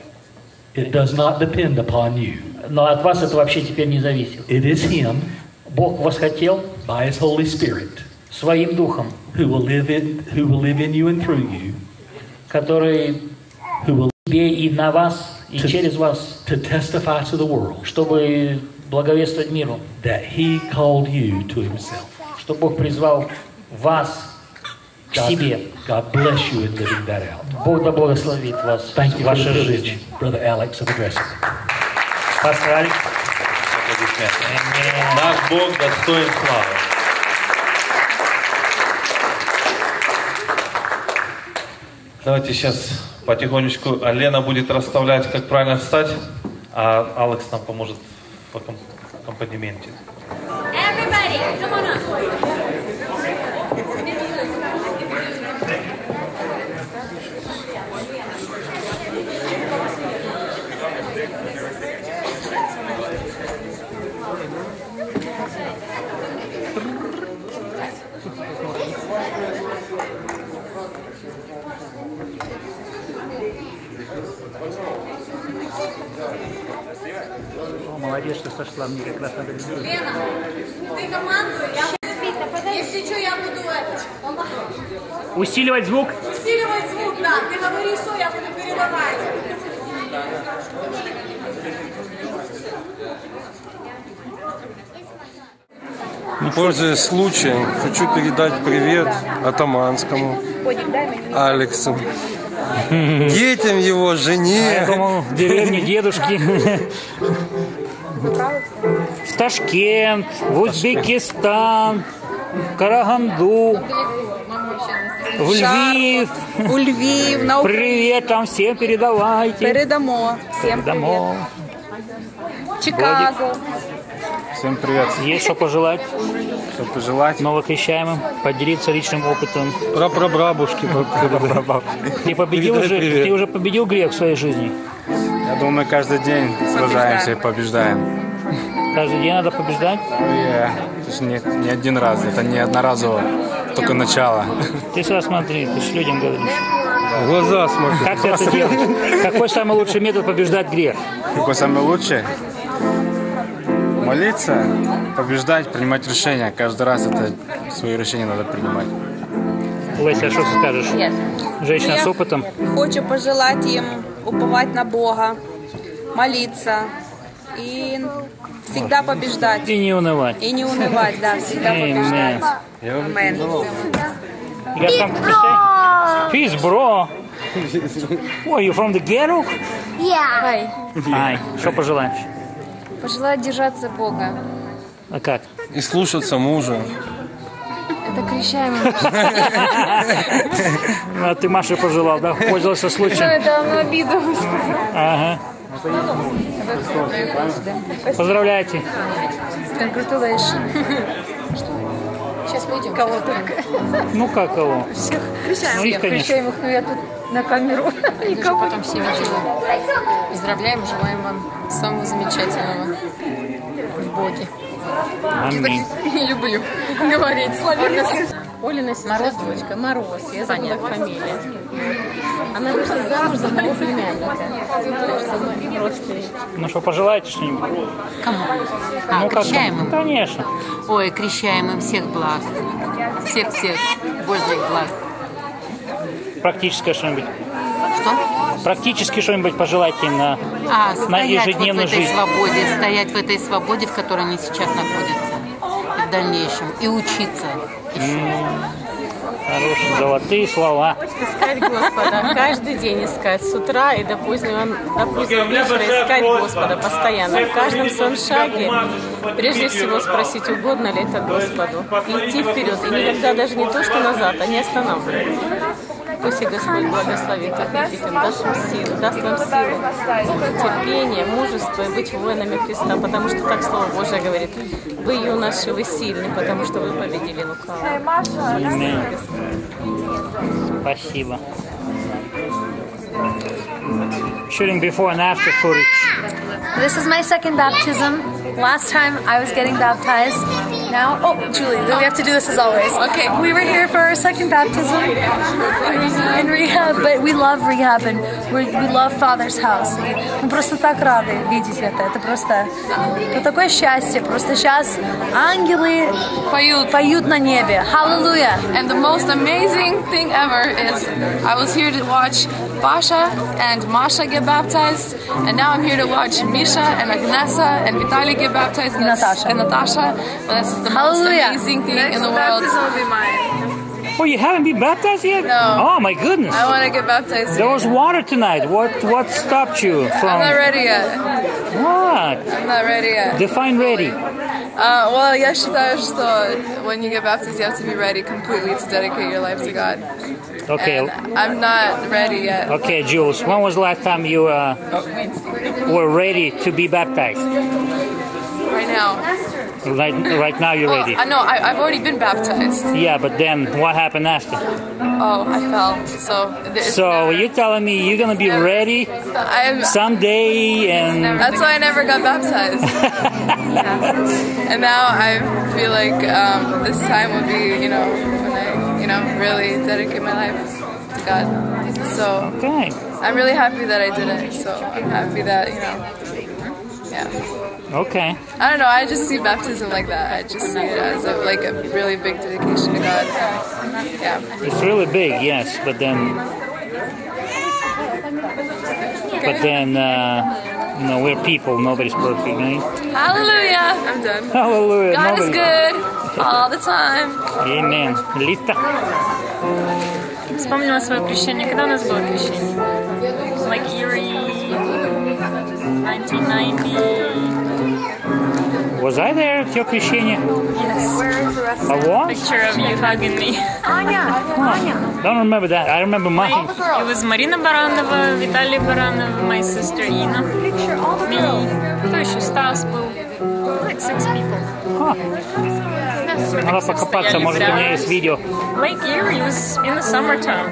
It does not depend upon you. Но от вас это вообще теперь не зависит. It is Him. Бог восхотел by His Holy Spirit. Своим Духом. Who will live in who will live in you and through you. Который who will тебе и на вас и to, через вас. To testify to the world. Чтобы благовествовать миру. That He called you to Himself. Что Бог призвал вас к God, себе. God bless you in living that out. Бог да благословит вас в вашей жизни. Brother Alex of addressing. Пастор Алекс. Наш Бог достоин славы. Давайте сейчас потихонечку Лена будет расставлять, как правильно встать, а Алекс нам поможет в аккомпанементе. Everybody, come on up. О, молодец, что сошла, мне как раз надо. Лена, ты командуй, я если что, я буду это. Усиливать звук? Усиливать звук, да. Ты говори все, я буду передавать. Пользуясь случаем, хочу передать привет Атаманскому, Алексу, детям его, жене. А я думал, в деревне дедушки. В Ташкент, в Узбекистан, в Караганду, в Львив. У Львів, на Україну. Привет там всем передавайте. Передамо. Всем Передамо. привет. Чикаго. Всем привет. Есть что пожелать? Что пожелать? Новокрещаемым, поделиться личным опытом. Прапрабабушки. Ты победил уже, ты уже победил грех в своей жизни? Я думаю, мы каждый день сражаемся и побеждаем. Каждый день надо побеждать? Yeah. Это же не, не один раз, это не одноразово, только начало. Ты сюда смотри, ты же людям говоришь. В глаза смотри. Как ты это делаешь? Какой самый лучший метод побеждать грех? Какой самый лучший? Молиться, побеждать, принимать решения. Каждый раз это свои решения надо принимать. Леся, что ты скажешь? Нет. Женщина Я с опытом. Хочу пожелать им уповать на Бога, молиться и всегда побеждать. И не унывать. И не унывать, да, всегда побеждать. Амен. You got something to say? Peace, bro. Oh, you from the ghetto? Yeah. Hi. Ай, что пожелаешь? Пожелать держаться Бога. А как? И слушаться мужа. Это крещаемый. Ну, а ты Маше пожелал, да? Пользовался случаем. Это на обиду. Ага. Поздравляйте. Congratulations. Сейчас выйдем. Кого только? Ну как кого? Всех. Ну их, конечно. Крещаемых, но я тут на камеру. Никого. Потом все видео. Поздравляем, желаем вам самого замечательного в Боге. Аминь. Не люблю говорить словесность. Олина сестра, дочка, Мороз, я забыла фамилия. Она вышла замуж за моего племянника. Ну что, пожелаете что-нибудь? Кому? А, ну, крещаемым? Как? Конечно. Ой, крещаемым всех благ. Всех-всех Божьих благ. Практическое что-нибудь. Что? Практически что-нибудь пожелайте на, а, на ежедневную вот в этой жизнь. Свободе, стоять в этой свободе, в которой они сейчас находятся. И в дальнейшем. И учиться еще. М-м, хорошие, золотые слова. Искать Господа. Каждый день искать. С утра и до позднего, до позднего вечера искать Господа постоянно. В каждом своем шаге прежде всего спросить, угодно ли это Господу. И идти вперед. И никогда даже не то, что назад, а не останавливаться. Пусть и Господь благословит их, им даст им силы, даст нам силы, терпение, мужество и быть воинами Христа, потому что так Слово Божие говорит, вы юноши, вы сильны, потому что вы победили лукавого. Аминь. Спасибо. Shooting before and after footage. This is my second baptism. Last time I was getting baptized. Now, oh, Julie, we have to do this as always. Okay. We were here for our second baptism in rehab, but we love rehab and we, we love Father's house. И мы просто так рады видеть это. Это просто это такое счастье. Просто сейчас ангелы поют, поют на небе. Hallelujah. And the most amazing thing ever is I was here to watch Pasha and Masha get baptized, and now I'm here to watch Misha and Agnesa and Vitaly get baptized, and Natasha. And Natasha. That's the Hallelujah. most amazing thing Next in the world. baptism will be mine. Oh, you haven't been baptized yet? No. Oh my goodness. I want to get baptized. There was water tonight. What what stopped you from? I'm not ready yet. What? I'm not ready yet. Define ready. Uh, well, я считаю, что when you get baptized, you have to be ready completely to dedicate your life to God. Okay. And I'm not ready yet. Okay, Jules. When was the last time you uh, were ready to be baptized? Right now. Right, right now you're Well, ready. I know I, I've already been baptized. Yeah, but then what happened after? Oh, I fell. So. It's So never, you're telling me you're gonna be ready I'm, someday and That's why I never got baptized. Yeah. And now I feel like um, this time would be, you know, when I, you know, really dedicate my life to God. So okay. I'm really happy that I did it. So I'm happy that, you know, yeah. Okay. I don't know. I just see baptism like that. I just see it as a, like a really big dedication to God. Yeah. It's really big, yes, but then, but then, uh, you know, we're people. Nobody's perfect, right? Hallelujah. I'm done. Hallelujah. God is Nobody- good all the time. Amen. Lita. Вспомнила свое крещение. Когда у нас было крещение? Like Erie, nineteen ninety. Was I there at your крещение? Yes. I was? Picture of you hugging me. Huh. Don't remember that. I remember mine. It was Marina Baranova, Vitaly Baranov, my sister Ina, me, кто еще? Стас был. Like six people. Надо покопаться, может, у меня есть видео. Lake Erie was in the summertime.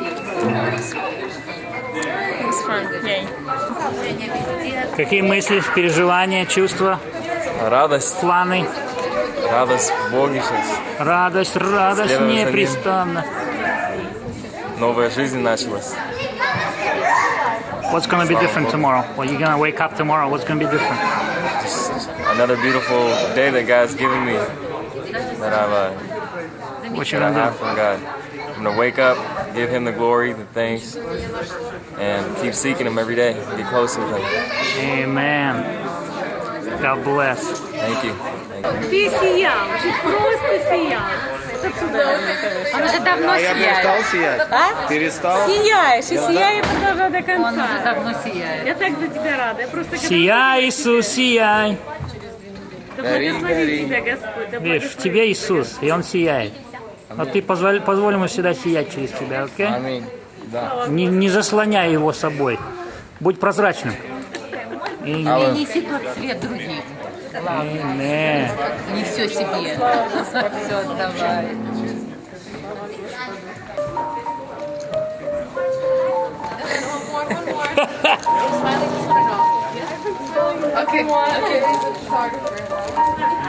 It was fun. Yay. Какие мысли, переживания, чувства? Радость. Планы? Радость в Боге сейчас. Радость, радость Следовать за ним. непрестанно. Новая жизнь началась. What's going to be different tomorrow? Well, you're going to wake up tomorrow. What's going to be different? Just another beautiful day that God's given me. That I've uh, What you that I gonna have do? from God. I'm him to wake up, give him the glory, the thanks, and keep seeking him every day. Get closer with him. Amen. God bless. Thank you. Ты сиял, ты просто сиял. Он уже давно А я перестал сияет. сиять? А? Перестал? Сияешь, и Я- сияй и продолжай до конца. Он уже давно сияет. Я так за тебя рада. Я просто когда- Сияй, Иисус, сияй. Да Гори, благослови гори. тебя Господь. Да Видишь, в благослови тебе тебя Иисус, и Он сияет. Вот ты позволь, позволь Ему всегда сиять через тебя, окей? Аминь. Да. Не, не заслоняй Его собой. Будь прозрачным. И- И неси тот свет другим. Главное. Amen. Не все себе. Все отдавай. Okay. Okay.